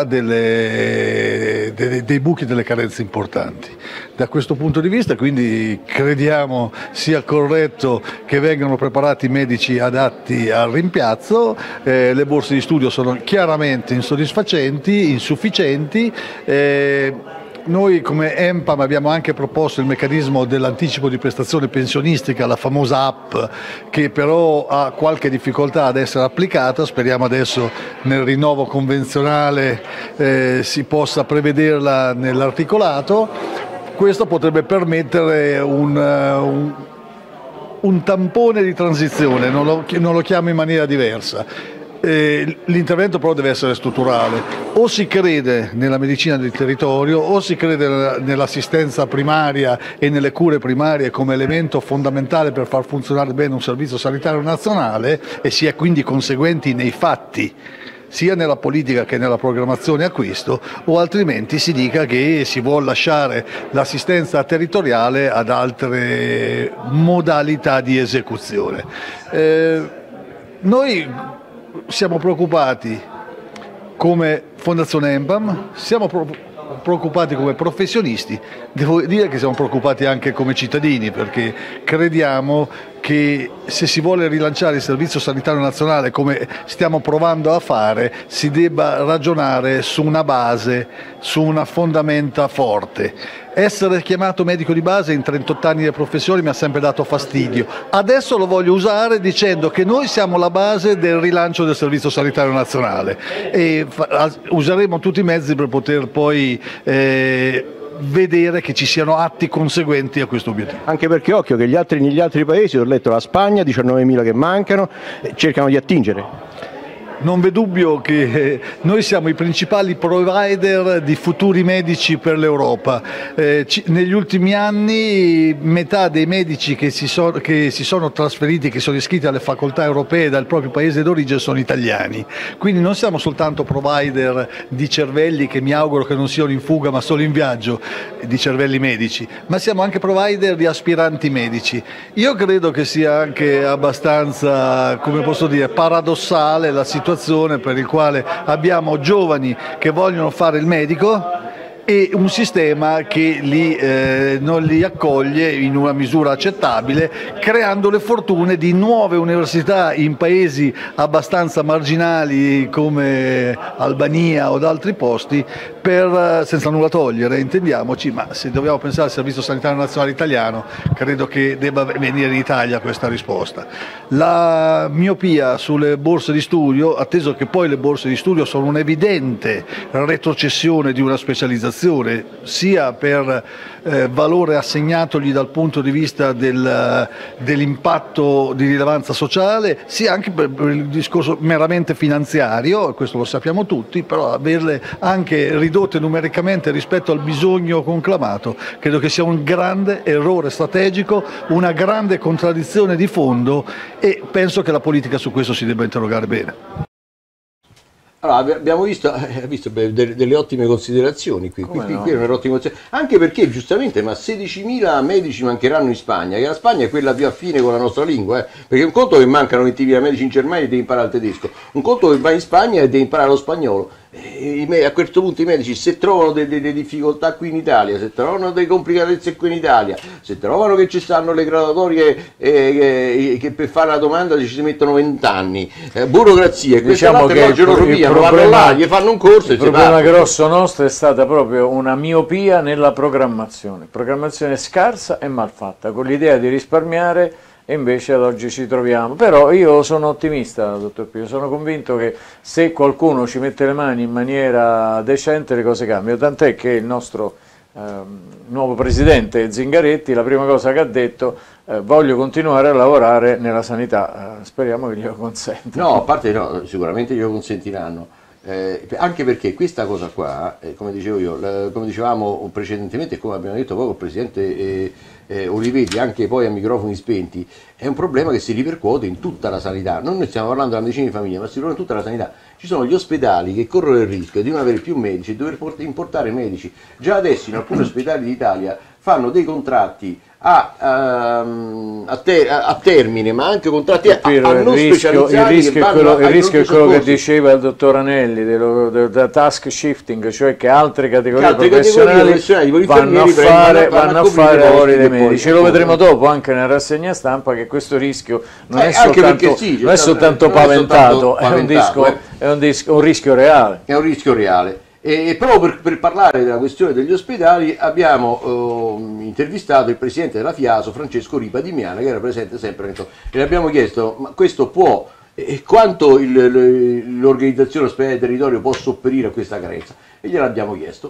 delle, dei, dei buchi, delle carenze importanti. Da questo punto di vista quindi crediamo sia corretto che vengano preparati medici adatti al rimpiazzo, eh, le borse di studio sono chiaramente insoddisfacenti, insufficienti. Eh, Noi come Empam abbiamo anche proposto il meccanismo dell'anticipo di prestazione pensionistica, la famosa app, che però ha qualche difficoltà ad essere applicata. Speriamo adesso nel rinnovo convenzionale eh, si possa prevederla nell'articolato. Questo potrebbe permettere un, un, un tampone di transizione, non lo, non lo chiamo in maniera diversa. Eh, l'intervento però deve essere strutturale, o si crede nella medicina del territorio o si crede nell'assistenza primaria e nelle cure primarie come elemento fondamentale per far funzionare bene un servizio sanitario nazionale e si è quindi conseguenti nei fatti sia nella politica che nella programmazione acquisto, o altrimenti si dica che si vuole lasciare l'assistenza territoriale ad altre modalità di esecuzione. Eh, noi siamo preoccupati come Fondazione Empam, siamo preoccupati come professionisti, devo dire che siamo preoccupati anche come cittadini, perché crediamo che se si vuole rilanciare il Servizio Sanitario Nazionale come stiamo provando a fare, si debba ragionare su una base, su una fondamenta forte. Essere chiamato medico di base in trentotto anni di professione mi ha sempre dato fastidio. Adesso lo voglio usare dicendo che noi siamo la base del rilancio del Servizio Sanitario Nazionale e useremo tutti i mezzi per poter poi eh, vedere che ci siano atti conseguenti a questo obiettivo. Anche perché occhio che gli altri, negli altri paesi, ho letto la Spagna, diciannovemila che mancano, cercano di attingere. Non v'è dubbio che noi siamo i principali provider di futuri medici per l'Europa. Eh, negli ultimi anni metà dei medici che si, so, che si sono trasferiti, che sono iscritti alle facoltà europee dal proprio paese d'origine sono italiani. Quindi non siamo soltanto provider di cervelli, che mi auguro che non siano in fuga ma solo in viaggio, di cervelli medici, ma siamo anche provider di aspiranti medici. Io credo che sia anche abbastanza, come posso dire, paradossale la situazione per il quale abbiamo giovani che vogliono fare il medico e un sistema che li, eh, non li accoglie in una misura accettabile, creando le fortune di nuove università in paesi abbastanza marginali come Albania o da altri posti, per, senza nulla togliere, intendiamoci, ma se dobbiamo pensare al Servizio Sanitario Nazionale Italiano, credo che debba venire in Italia questa risposta. La miopia sulle borse di studio, atteso che poi le borse di studio sono un'evidente retrocessione di una specializzazione, sia per eh, valore assegnatogli dal punto di vista del, dell'impatto di rilevanza sociale, sia anche per, per il discorso meramente finanziario, questo lo sappiamo tutti, però averle anche ridotte numericamente rispetto al bisogno conclamato credo che sia un grande errore strategico, una grande contraddizione di fondo, e penso che la politica su questo si debba interrogare bene. Allora, abbiamo visto, eh, visto beh, delle, delle ottime considerazioni qui, qui, no? qui è un'ottima anche perché giustamente ma sedicimila medici mancheranno in Spagna, che la Spagna è quella più affine con la nostra lingua, eh, perché un conto che mancano ventimila medici in Germania e devi imparare il tedesco, un conto che vai in Spagna e devi imparare lo spagnolo, eh, a questo punto i medici, se trovano delle, delle difficoltà qui in Italia, se trovano delle complicatezze qui in Italia, se trovano che ci stanno le graduatorie eh, eh, che per fare la domanda ci si mettono vent'anni, eh, burocrazia, diciamo che il, loro il, piano, problema, vanno là, gli fanno un corso. Il e problema grosso nostro è stata proprio una miopia nella programmazione, programmazione scarsa e mal fatta, con l'idea di risparmiare. E invece ad oggi ci troviamo. Però io sono ottimista, dottor Pio, sono convinto che se qualcuno ci mette le mani in maniera decente le cose cambiano, tant'è che il nostro eh, nuovo presidente Zingaretti la prima cosa che ha detto eh, voglio continuare a lavorare nella sanità, eh, speriamo che glielo consenta. No, a parte no, sicuramente glielo consentiranno. Eh, anche perché questa cosa qua, eh, come dicevo io, la, come dicevamo precedentemente e come abbiamo detto poi con il Presidente eh, eh, Olivetti, anche poi a microfoni spenti, è un problema che si ripercuote in tutta la sanità. Non noi stiamo parlando della medicina di famiglia, ma si ripercuote in tutta la sanità. Ci sono gli ospedali che corrono il rischio di non avere più medici e dover importare medici. Già adesso in alcuni ospedali d'Italia fanno dei contratti a, um, a, te, a, a termine, ma anche contratti a, a non il rischio, il rischio è quello, il rischio è quello che diceva il dottor Anelli del task shifting, cioè che altre categorie, che altre professionali, categorie professionali vanno a fare, vanno vanno a fare lavori dei medici. Lo vedremo dopo anche nella rassegna stampa che questo rischio non eh, è soltanto, sì, non è soltanto non paventato, è, soltanto è, un, disco, eh. è un, disco, un rischio reale. È un rischio reale. E proprio per, per parlare della questione degli ospedali abbiamo eh, intervistato il presidente della FIASO, Francesco Ripa di Miana, che era presente sempre, e le abbiamo chiesto ma questo può e quanto l'organizzazione ospedale del territorio può sopperire a questa carenza, e gliel'abbiamo chiesto.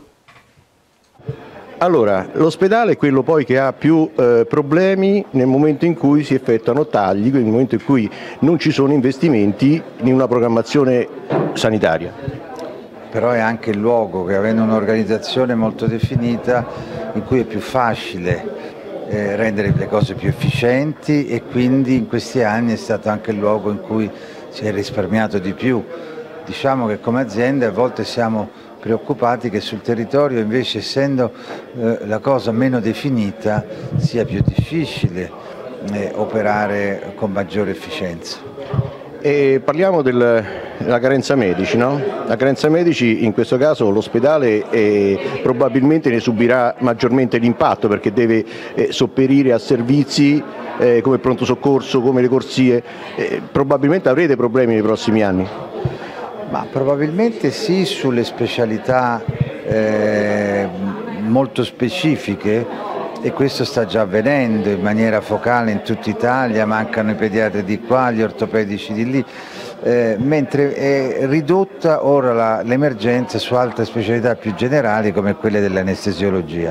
Allora, l'ospedale è quello poi che ha più eh, problemi nel momento in cui si effettuano tagli, nel momento in cui non ci sono investimenti in una programmazione sanitaria. Però è anche il luogo che, avendo un'organizzazione molto definita, in cui è più facile eh, rendere le cose più efficienti, e quindi in questi anni è stato anche il luogo in cui si è risparmiato di più. Diciamo che come aziende a volte siamo preoccupati che sul territorio, invece, essendo eh, la cosa meno definita, sia più difficile eh, operare con maggiore efficienza. E parliamo del, della carenza medici, no? La carenza medici, in questo caso l'ospedale eh, probabilmente ne subirà maggiormente l'impatto, perché deve eh, sopperire a servizi eh, come il pronto soccorso, come le corsie. Eh, probabilmente avrete problemi nei prossimi anni? Ma probabilmente sì, sulle specialità eh, molto specifiche, e questo sta già avvenendo in maniera focale in tutta Italia. Mancano i pediatri di qua, gli ortopedici di lì, eh, mentre è ridotta ora l'emergenza su altre specialità più generali come quelle dell'anestesiologia.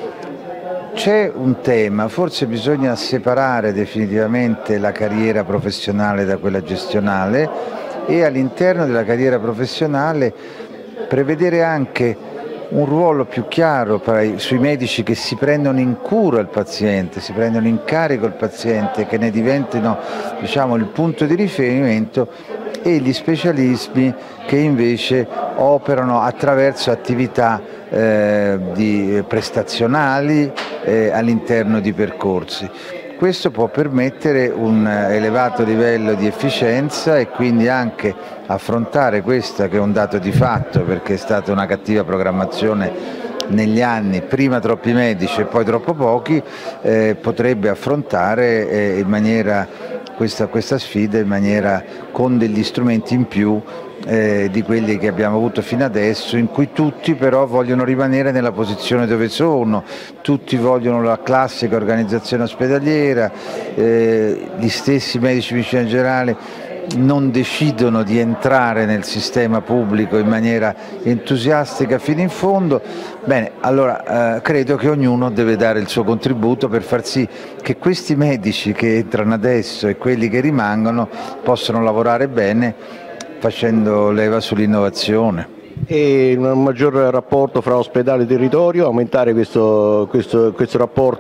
C'è un tema, forse bisogna separare definitivamente la carriera professionale da quella gestionale, e all'interno della carriera professionale prevedere anche un ruolo più chiaro per, sui medici che si prendono in cura il paziente, si prendono in carico il paziente, che ne diventino, diciamo, il punto di riferimento, e gli specialismi che invece operano attraverso attività eh, di, prestazionali eh, all'interno di percorsi. Questo può permettere un elevato livello di efficienza e quindi anche affrontare questo, che è un dato di fatto, perché è stata una cattiva programmazione negli anni, prima troppi medici e poi troppo pochi, eh, potrebbe affrontare eh, in maniera, questa, questa sfida in maniera, con degli strumenti in più Eh, di quelli che abbiamo avuto fino adesso, in cui tutti però vogliono rimanere nella posizione dove sono, tutti vogliono la classica organizzazione ospedaliera, eh, gli stessi medici di medicina generale non decidono di entrare nel sistema pubblico in maniera entusiastica fino in fondo. Bene, allora eh, credo che ognuno deve dare il suo contributo per far sì che questi medici che entrano adesso e quelli che rimangono possano lavorare bene, facendo leva sull'innovazione. E un maggior rapporto fra ospedale e territorio, aumentare questo, questo, questo rapporto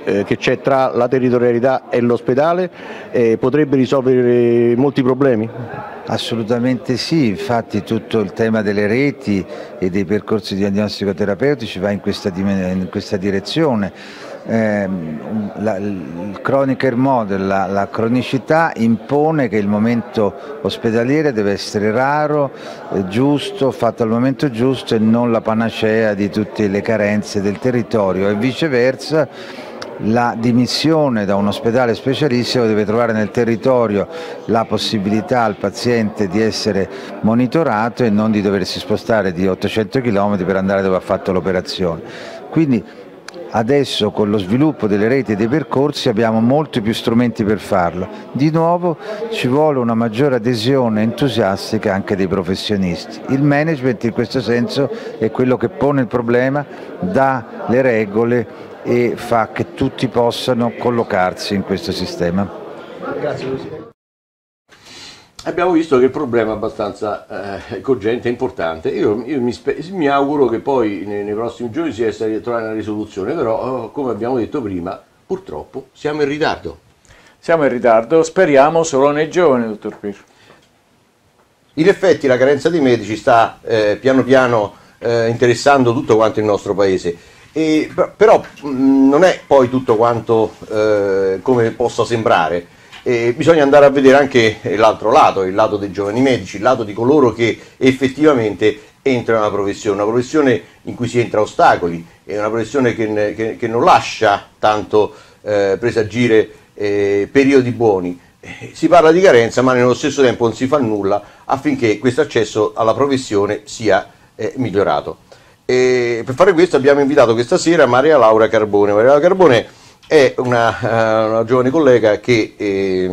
eh, che c'è tra la territorialità e l'ospedale eh, potrebbe risolvere molti problemi? Assolutamente sì, infatti tutto il tema delle reti e dei percorsi diagnostico-terapeutici va in questa, in questa direzione. Eh, la, il chronic care model, la, la cronicità impone che il momento ospedaliere deve essere raro, eh, giusto, fatto al momento giusto e non la panacea di tutte le carenze del territorio, e viceversa. La dimissione da un ospedale specialistico deve trovare nel territorio la possibilità al paziente di essere monitorato e non di doversi spostare di ottocento chilometri per andare dove ha fatto l'operazione. Quindi adesso con lo sviluppo delle reti e dei percorsi abbiamo molti più strumenti per farlo. Di nuovo ci vuole una maggiore adesione entusiastica anche dei professionisti. Il management in questo senso è quello che pone il problema, dà le regole e fa che tutti possano collocarsi in questo sistema. Grazie Presidente. Abbiamo visto che il problema è abbastanza eh, cogente e importante. Io, io mi, mi auguro che poi nei, nei prossimi giorni si riesca a trovare una risoluzione, però come abbiamo detto prima, purtroppo siamo in ritardo. Siamo in ritardo, speriamo solo nei giovani, dottor Pirro. In effetti la carenza di medici sta eh, piano piano eh, interessando tutto quanto il nostro paese. E, però mh, non è poi tutto quanto eh, come possa sembrare, e bisogna andare a vedere anche l'altro lato, il lato dei giovani medici, il lato di coloro che effettivamente entrano nella professione, una professione in cui si entra a ostacoli, è una professione che, che, che non lascia tanto eh, presagire eh, periodi buoni. Si parla di carenza, ma nello stesso tempo non si fa nulla affinché questo accesso alla professione sia eh, migliorato. E per fare questo abbiamo invitato questa sera Maria Laura Carbone. Maria Laura Carbone è una, una giovane collega che eh,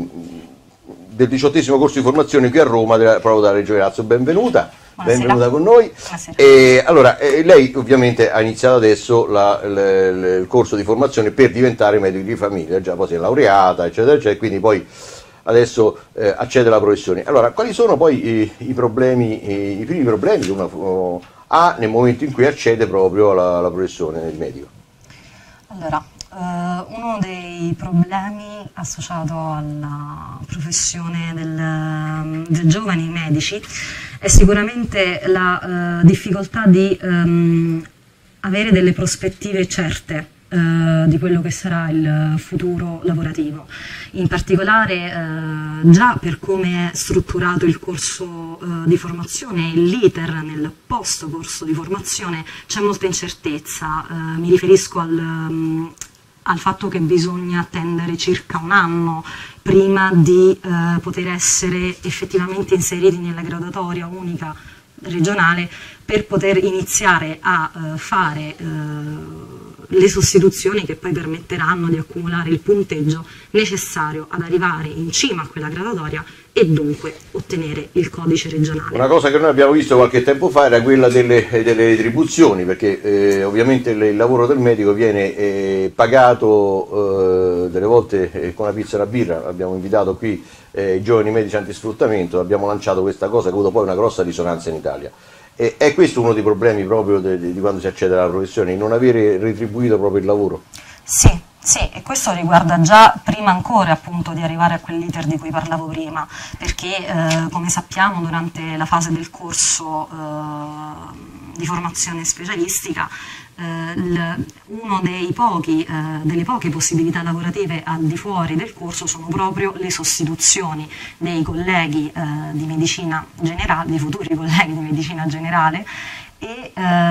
del diciottesimo corso di formazione qui a Roma, della, proprio dalla Regione Lazio. Benvenuta, Buonasera. benvenuta con noi. E, allora, eh, lei ovviamente ha iniziato adesso la, le, le, il corso di formazione per diventare medico di famiglia, già poi si è laureata, eccetera, eccetera, quindi poi adesso eh, accede alla professione. Allora, quali sono poi i, i problemi, i, i primi problemi che uno oh, ha nel momento in cui accede proprio alla, alla professione del medico? Allora, eh, uno dei problemi associato alla professione del, dei giovani medici è sicuramente la eh, difficoltà di ehm, avere delle prospettive certe di quello che sarà il futuro lavorativo. In particolare eh, già per come è strutturato il corso eh, di formazione e l'iter nel post corso di formazione c'è molta incertezza. Eh, mi riferisco al, um, al fatto che bisogna attendere circa un anno prima di eh, poter essere effettivamente inseriti nella graduatoria unica regionale per poter iniziare a eh, fare eh, le sostituzioni che poi permetteranno di accumulare il punteggio necessario ad arrivare in cima a quella graduatoria e dunque ottenere il codice regionale. Una cosa che noi abbiamo visto qualche tempo fa era quella delle, delle retribuzioni, perché eh, ovviamente il lavoro del medico viene eh, pagato eh, delle volte eh, con la pizza e la birra. Abbiamo invitato qui eh, i giovani medici antisfruttamento, abbiamo lanciato questa cosa che ha avuto poi una grossa risonanza in Italia. E è questo uno dei problemi proprio de, de, di quando si accede alla professione, non avere retribuito proprio il lavoro? Sì, sì, e questo riguarda già prima ancora appunto di arrivare a quell'iter di cui parlavo prima, perché eh, come sappiamo durante la fase del corso eh, di formazione specialistica eh, il, uno dei pochi, eh, delle poche possibilità lavorative al di fuori del corso sono proprio le sostituzioni dei colleghi eh, di medicina generale, dei futuri colleghi di medicina generale, e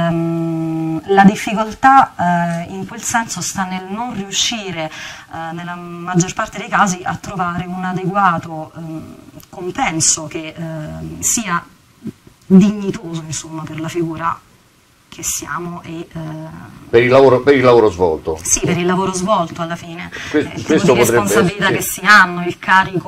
ehm, la difficoltà eh, in quel senso sta nel non riuscire eh, nella maggior parte dei casi a trovare un adeguato ehm, compenso che ehm, sia dignitoso insomma per la figura che siamo e eh, per, il lavoro, per il lavoro svolto. Sì, per il lavoro svolto alla fine, questo, eh, il questo tipo di responsabilità essere, che si hanno, il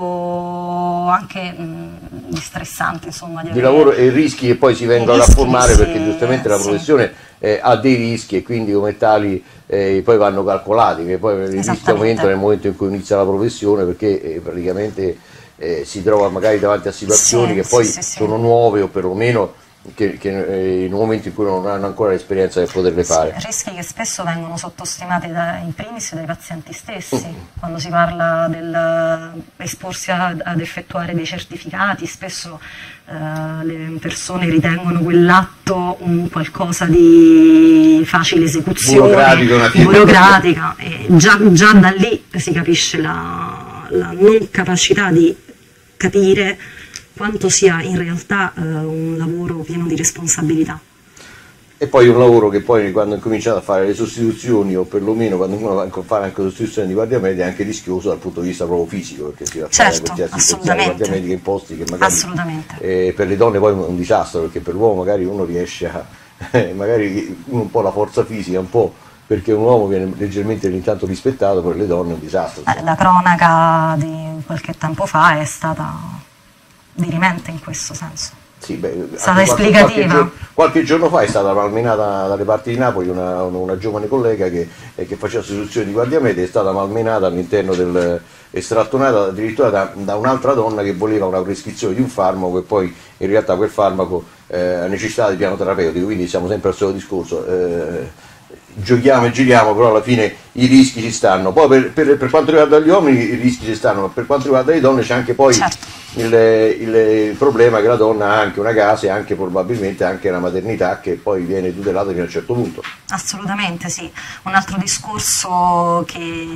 carico anche mh, stressante insomma di, di lavoro e i rischi che poi si vengono a formare, sì, perché giustamente la professione sì. eh, ha dei rischi e quindi come tali eh, poi vanno calcolati, che poi i rischi aumentano nel momento in cui inizia la professione, perché eh, praticamente eh, si trova magari davanti a situazioni sì, che poi sì, sì, sono sì. nuove o perlomeno che, che eh, in un momento in cui non hanno ancora l'esperienza per poterle fare. Sì, rischi che spesso vengono sottostimati da, in primis dai pazienti stessi, mm. quando si parla dell'esporsi ad effettuare dei certificati, spesso eh, le persone ritengono quell'atto un qualcosa di facile esecuzione, burocratica, burocratica e già, già da lì si capisce la, la non capacità di capire quanto sia in realtà eh, un lavoro pieno di responsabilità. E poi un lavoro che poi quando ho cominciato a fare le sostituzioni, o perlomeno quando uno va a fare anche sostituzioni di guardia media, è anche rischioso dal punto di vista proprio fisico, perché si va a fare certo, questi assistenziali di guardia medica in posti che magari eh, per le donne poi è un disastro, perché per l'uomo magari uno riesce a, eh, magari uno un po' la forza fisica, un po' perché un uomo viene leggermente intanto rispettato, per le donne è un disastro. Eh, la cronaca di qualche tempo fa è stata dirimente in questo senso. Sì, beh, è stata qualche, esplicativa. Qualche giorno, qualche giorno fa è stata malmenata dalle parti di Napoli una, una giovane collega che, eh, che faceva sostituzione di guardia media, è stata malmenata all'interno del estrattonata addirittura da, da un'altra donna che voleva una prescrizione di un farmaco e poi in realtà quel farmaco eh, necessitava di piano terapeutico, quindi siamo sempre al solito discorso. Eh, giochiamo e giriamo, però alla fine i rischi ci stanno. Poi per, per, per quanto riguarda gli uomini i rischi ci stanno, ma per quanto riguarda le donne c'è anche poi certo. il, il, il problema che la donna ha anche una casa e anche probabilmente anche una maternità che poi viene tutelata fino a un certo punto. Assolutamente sì. Un altro discorso che,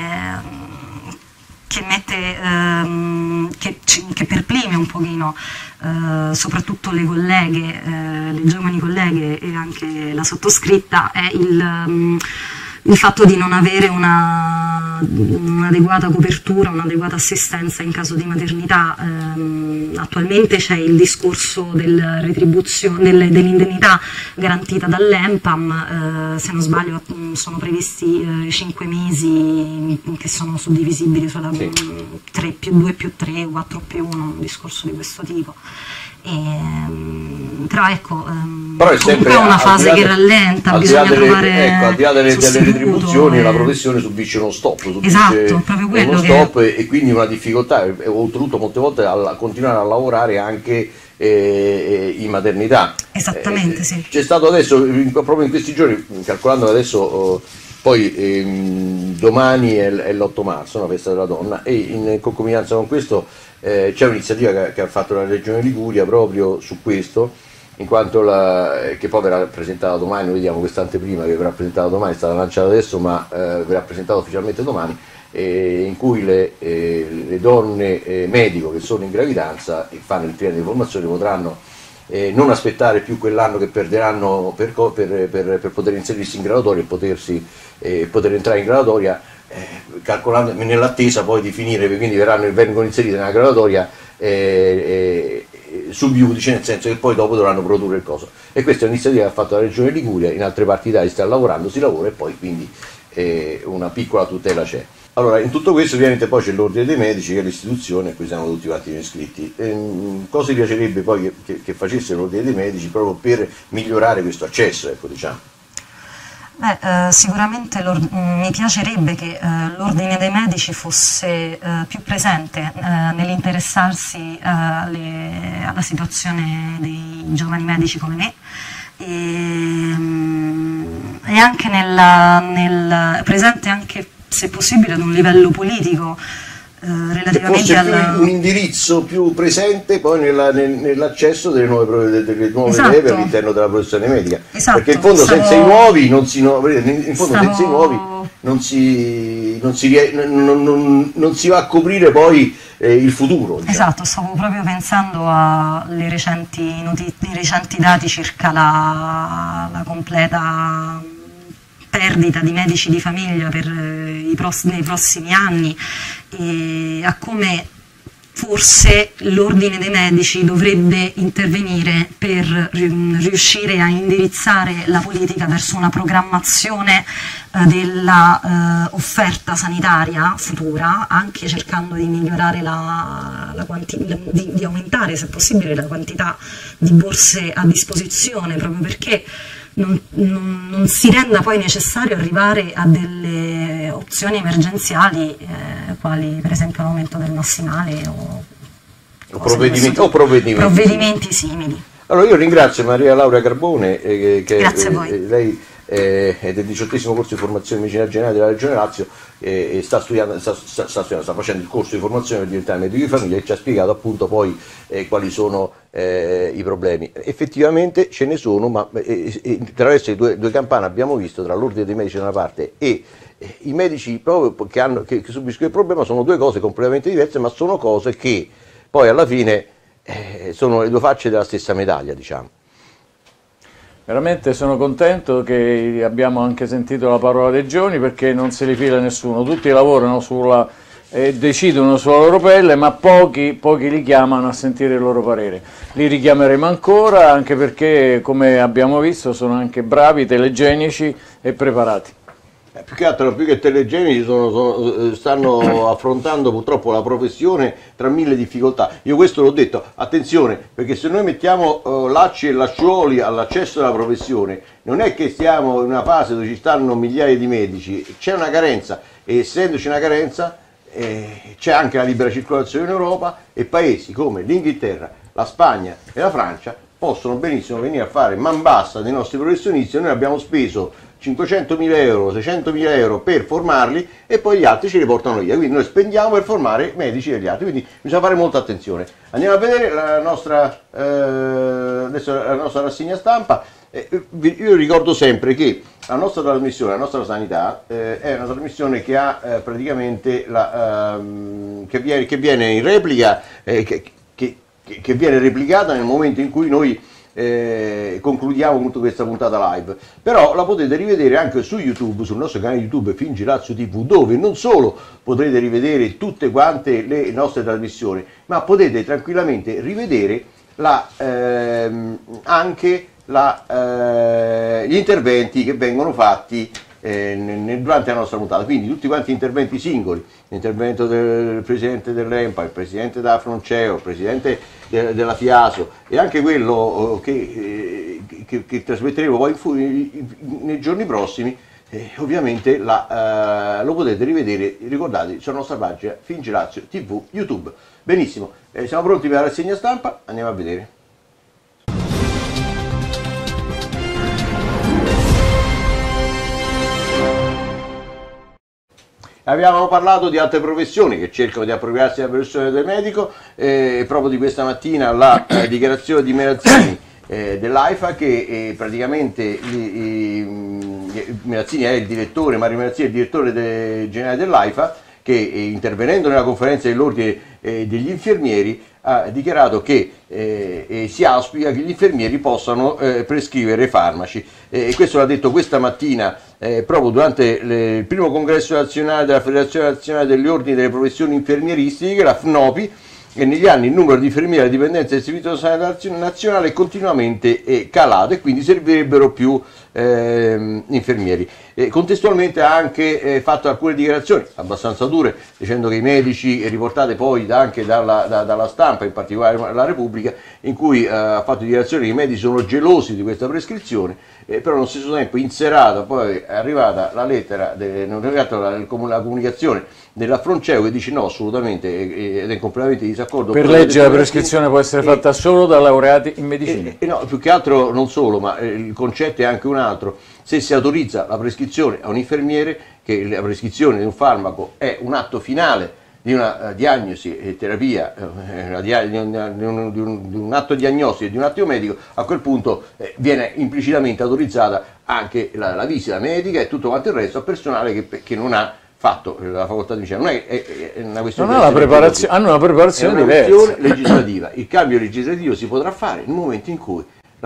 che mette ehm, che, che perplime un pochino eh, soprattutto le colleghe, eh, le giovani colleghe e anche la sottoscritta è il, um, il fatto di non avere una, un'adeguata copertura, un'adeguata assistenza in caso di maternità. Ehm, attualmente c'è il discorso del retribuzione, del, dell'indennità garantita dall'ENPAM, eh, se non sbaglio sono previsti eh, cinque mesi che sono suddivisibili sulla sì. tre più due più tre, quattro più uno, un discorso di questo tipo. E, però ecco, ehm, però è sempre una fase che rallenta, bisogna delle, trovare ecco, al di là delle, delle retribuzioni e... la professione subisce uno stop, subisce esatto, proprio quello uno che... stop e, e quindi una difficoltà, e, oltretutto molte volte a, a continuare a lavorare anche eh, in maternità. Esattamente, eh, sì. C'è stato adesso, in, proprio in questi giorni, calcolando che adesso oh, poi ehm, domani è, è l'otto marzo, una festa della donna, e in concomitanza con questo Eh, c'è un'iniziativa che, che ha fatto la Regione Liguria proprio su questo, in quanto la, eh, che poi verrà presentata domani, vediamo questa anteprima che verrà presentata domani, è stata lanciata adesso ma eh, verrà presentata ufficialmente domani, eh, in cui le, eh, le donne eh, medico che sono in gravidanza e fanno il triennio di formazione potranno eh, non aspettare più quell'anno che perderanno per, per, per, per poter inserirsi in graduatoria e potersi, eh, poter entrare in graduatoria, Eh, calcolando nell'attesa poi di finire, quindi verranno, vengono inserite nella graduatoria eh, eh, sub iudice, nel senso che poi dopo dovranno produrre il coso. E questa è un'iniziativa che ha fatto la Regione Liguria, in altre parti d'Italia sta lavorando, si lavora e poi quindi eh, una piccola tutela c'è. Allora, in tutto questo ovviamente poi c'è l'Ordine dei Medici, che è l'istituzione a cui siamo tutti quanti iscritti. Ehm, cosa vi piacerebbe poi che, che, che facesse l'Ordine dei Medici proprio per migliorare questo accesso, ecco, diciamo? Beh, eh, sicuramente mi piacerebbe che eh, l'Ordine dei Medici fosse eh, più presente eh, nell'interessarsi eh, alle, alla situazione dei giovani medici come me e, e anche nella, nel, presente anche se possibile ad un livello politico. Uh, relativamente alla... un indirizzo più presente poi nella, nel, nell'accesso delle nuove, delle nuove esatto. leve all'interno della professione medica, esatto. perché in fondo Stavo... senza i nuovi non si, no, in fondo Stavo... senza i nuovi non si, non si, non, non, non si va a coprire poi eh, il futuro, diciamo. Esatto, stavo proprio pensando ai recenti, recenti dati circa la, la completa perdita di medici di famiglia per i prossimi, nei prossimi anni e a come forse l'Ordine dei Medici dovrebbe intervenire per riuscire a indirizzare la politica verso una programmazione eh, dell'offerta eh, sanitaria futura, anche cercando di migliorare la, la quanti, di, di aumentare se possibile la quantità di borse a disposizione, proprio perché Non, non, non si renda poi necessario arrivare a delle opzioni emergenziali eh, quali per esempio l'aumento del massimale o, o, provvedimenti, o provvedimenti. provvedimenti simili. Allora io ringrazio Maria Laura Carbone, eh, che Grazie a voi. eh, lei eh, è del diciottesimo corso di formazione in medicina generale della Regione Lazio eh, e sta studiando, sta, sta, sta, studiando, sta facendo il corso di formazione per diventare medico di famiglia e ci ha spiegato appunto poi eh, quali sono eh, i problemi. Effettivamente ce ne sono, ma eh, eh, attraverso le due, due campane abbiamo visto, tra l'ordine dei medici da una parte e eh, i medici proprio che, hanno, che, che subiscono il problema, sono due cose completamente diverse, ma sono cose che poi alla fine eh, sono le due facce della stessa medaglia, diciamo. Veramente sono contento che abbiamo anche sentito la parola dei giovani, perché non se li fila nessuno, tutti lavorano sulla, eh, decidono sulla loro pelle, ma pochi, pochi li chiamano a sentire il loro parere. Li richiameremo ancora, anche perché, come abbiamo visto, sono anche bravi, telegenici e preparati. Eh, più che altro, più che telegenici, sono, sono, stanno affrontando purtroppo la professione tra mille difficoltà. Io questo l'ho detto, attenzione, perché se noi mettiamo uh, lacci e lacciuoli all'accesso alla professione, non è che stiamo in una fase dove ci stanno migliaia di medici, c'è una carenza, e essendoci una carenza eh, c'è anche la libera circolazione in Europa, e paesi come l'Inghilterra, la Spagna e la Francia possono benissimo venire a fare man bassa dei nostri professionisti. Noi abbiamo speso cinquecentomila euro, seicentomila euro per formarli e poi gli altri ce li portano via, quindi noi spendiamo per formare medici degli altri, quindi bisogna fare molta attenzione. Andiamo a vedere la nostra, eh, adesso la nostra rassegna stampa. Eh, io ricordo sempre che la nostra trasmissione, la nostra sanità, eh, è una trasmissione che ha eh, praticamente la, ehm, che, viene, che viene in replica, eh, che, che, che viene replicata nel momento in cui noi Eh, concludiamo appunto questa puntata live, però la potete rivedere anche su YouTube, sul nostro canale YouTube Fingi Lazio tivù, dove non solo potrete rivedere tutte quante le nostre trasmissioni, ma potete tranquillamente rivedere la, ehm, anche la, eh, gli interventi che vengono fatti eh, nel, durante la nostra puntata, quindi tutti quanti interventi singoli, l'intervento del presidente dell'E M P A, il presidente della Fronceo, il presidente de, della Fiaso, e anche quello che, eh, che, che trasmetteremo poi in, nei giorni prossimi. Eh, ovviamente la, eh, lo potete rivedere, ricordate, sulla nostra pagina Fingi Lazio tivù YouTube. Benissimo, eh, siamo pronti per la rassegna stampa, andiamo a vedere. Abbiamo parlato di altre professioni che cercano di appropriarsi della professione del medico, eh, proprio di questa mattina la eh, dichiarazione di Merazzini eh, dell'AIFA, che eh, praticamente i, i, Merazzini è il direttore, Mario Merazzini è il direttore de, generale dell'AIFA, che eh, intervenendo nella conferenza dell'ordine eh, degli infermieri ha dichiarato che eh, eh, si auspica che gli infermieri possano eh, prescrivere farmaci, e eh, questo l'ha detto questa mattina eh, proprio durante le, il primo congresso nazionale della Federazione Nazionale degli Ordini delle Professioni Infermieristiche, la F N O P I, e negli anni il numero di infermieri a dipendenza del Servizio Sanitario Nazionale è continuamente eh, calato, e quindi servirebbero più eh, infermieri. E contestualmente ha anche eh, fatto alcune dichiarazioni abbastanza dure, dicendo che i medici, riportate poi da, anche dalla, da, dalla stampa, in particolare la Repubblica, in cui eh, ha fatto dichiarazioni che i medici sono gelosi di questa prescrizione, eh, però allo stesso tempo in serata poi è arrivata la lettera, de, non è arrivata la, la comunicazione della Fronceo che dice no, assolutamente, ed è completamente in disaccordo. Per legge la prescrizione può essere fatta e, solo da laureati in medicina. E, e no, più che altro non solo, ma eh, il concetto è anche un altro. Se si autorizza la prescrizione a un infermiere, che la prescrizione di un farmaco è un atto finale di una uh, diagnosi e terapia, uh, una dia di, un, di, un, di, un, di un atto diagnostico e di un atto medico, a quel punto eh, viene implicitamente autorizzata anche la, la visita medica e tutto quanto il resto a personale che, che non ha fatto la facoltà di medicina. Non è, è, è una questione, non ha la preparazio hanno una preparazione è una diversa. questione legislativa. Il cambio legislativo si potrà fare nel momento in cui uh,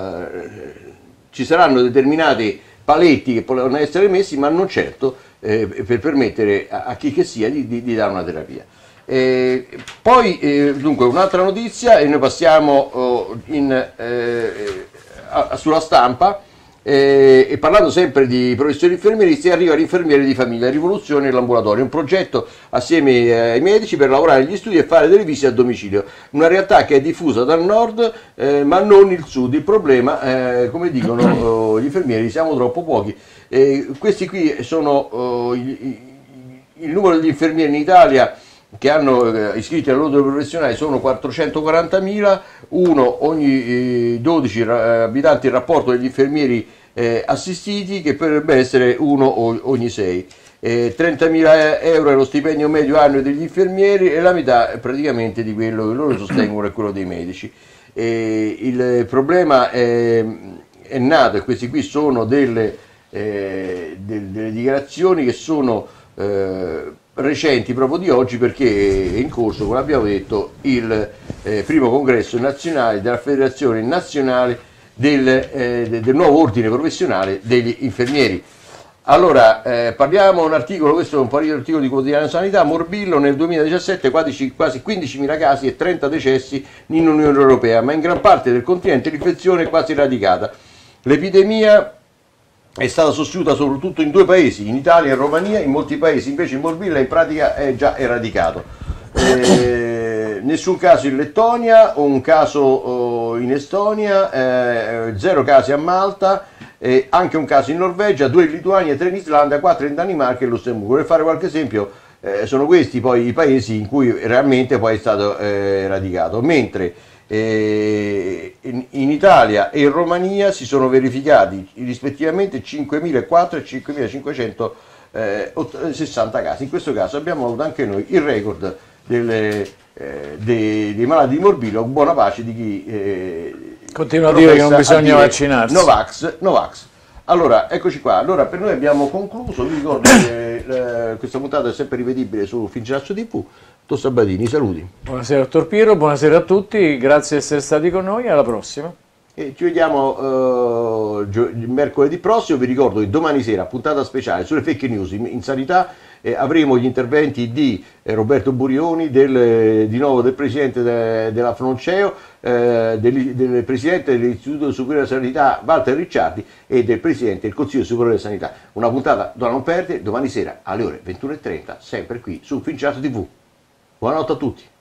ci saranno determinati paletti che possono essere messi, ma non certo eh, per permettere a, a chi che sia di, di, di dare una terapia. Eh, poi eh, dunque un'altra notizia, e noi passiamo oh, in, eh, a, sulla stampa. Eh, e parlando sempre di professioni infermieristiche, arriva l'infermiere di famiglia, rivoluzione nell'ambulatorio, un progetto assieme eh, ai medici per lavorare negli studi e fare delle visite a domicilio, una realtà che è diffusa dal nord eh, ma non il sud. Il problema, eh, come dicono oh, gli infermieri, siamo troppo pochi. Eh, questi qui sono oh, il, il numero di infermieri in Italia che hanno eh, iscritti all'ordine professionale sono quattrocentoquarantamila, uno ogni eh, dodici eh, abitanti il rapporto degli infermieri eh, assistiti, che potrebbe essere uno ogni sei. Eh, trentamila euro è lo stipendio medio annuo degli infermieri e la metà è praticamente di quello che loro sostengono è quello dei medici. Eh, il problema è, è nato, e questi qui sono delle, eh, delle, delle dichiarazioni che sono eh, recenti proprio di oggi, perché è in corso, come abbiamo detto, il eh, primo congresso nazionale della Federazione Nazionale del, eh, del nuovo ordine professionale degli infermieri. Allora, eh, parliamo un articolo, questo è un articolo di Quotidiano Sanità. Morbillo nel duemiladiciassette quasi, quasi quindicimila casi e trenta decessi in Unione Europea, ma in gran parte del continente l'infezione è quasi eradicata. L'epidemia è stata sostenuta soprattutto in due paesi, in Italia e in Romania. In molti paesi invece il morbillo in pratica è già eradicato. Eh, nessun caso in Lettonia, un caso oh, in Estonia, eh, zero casi a Malta, eh, anche un caso in Norvegia, due in Lituania, tre in Islanda, quattro in Danimarca e Lussemburgo. Per fare qualche esempio, eh, sono questi poi i paesi in cui realmente poi è stato eh, eradicato, mentre eh, in, in Italia e in Romania si sono verificati rispettivamente cinquemilaquattrocento e cinquemilacinquecentosessanta casi. In questo caso abbiamo avuto anche noi il record delle, eh, dei, dei malati di morbillo, buona pace di chi eh, continua a dire che non bisogna vaccinarsi. Novax, Novax. Allora, eccoci qua. Allora, per noi abbiamo concluso. Vi ricordo che eh, questa puntata è sempre rivedibile su Fincinaccio tivù. Dottor Sabatini, saluti. Buonasera dottor Piero, buonasera a tutti, grazie di essere stati con noi, alla prossima. E ci vediamo eh, mercoledì prossimo. Vi ricordo che domani sera, puntata speciale sulle fake news in, in sanità, eh, avremo gli interventi di eh, Roberto Burioni, del, di nuovo del presidente de, della Fronceo, eh, del, del presidente dell'Istituto Superiore della Sanità Walter Ricciardi e del presidente del Consiglio Superiore della Sanità. Una puntata da non perdere domani sera alle ore ventuno e trenta, sempre qui su Fincinaccio tivù. Buonanotte a tutti.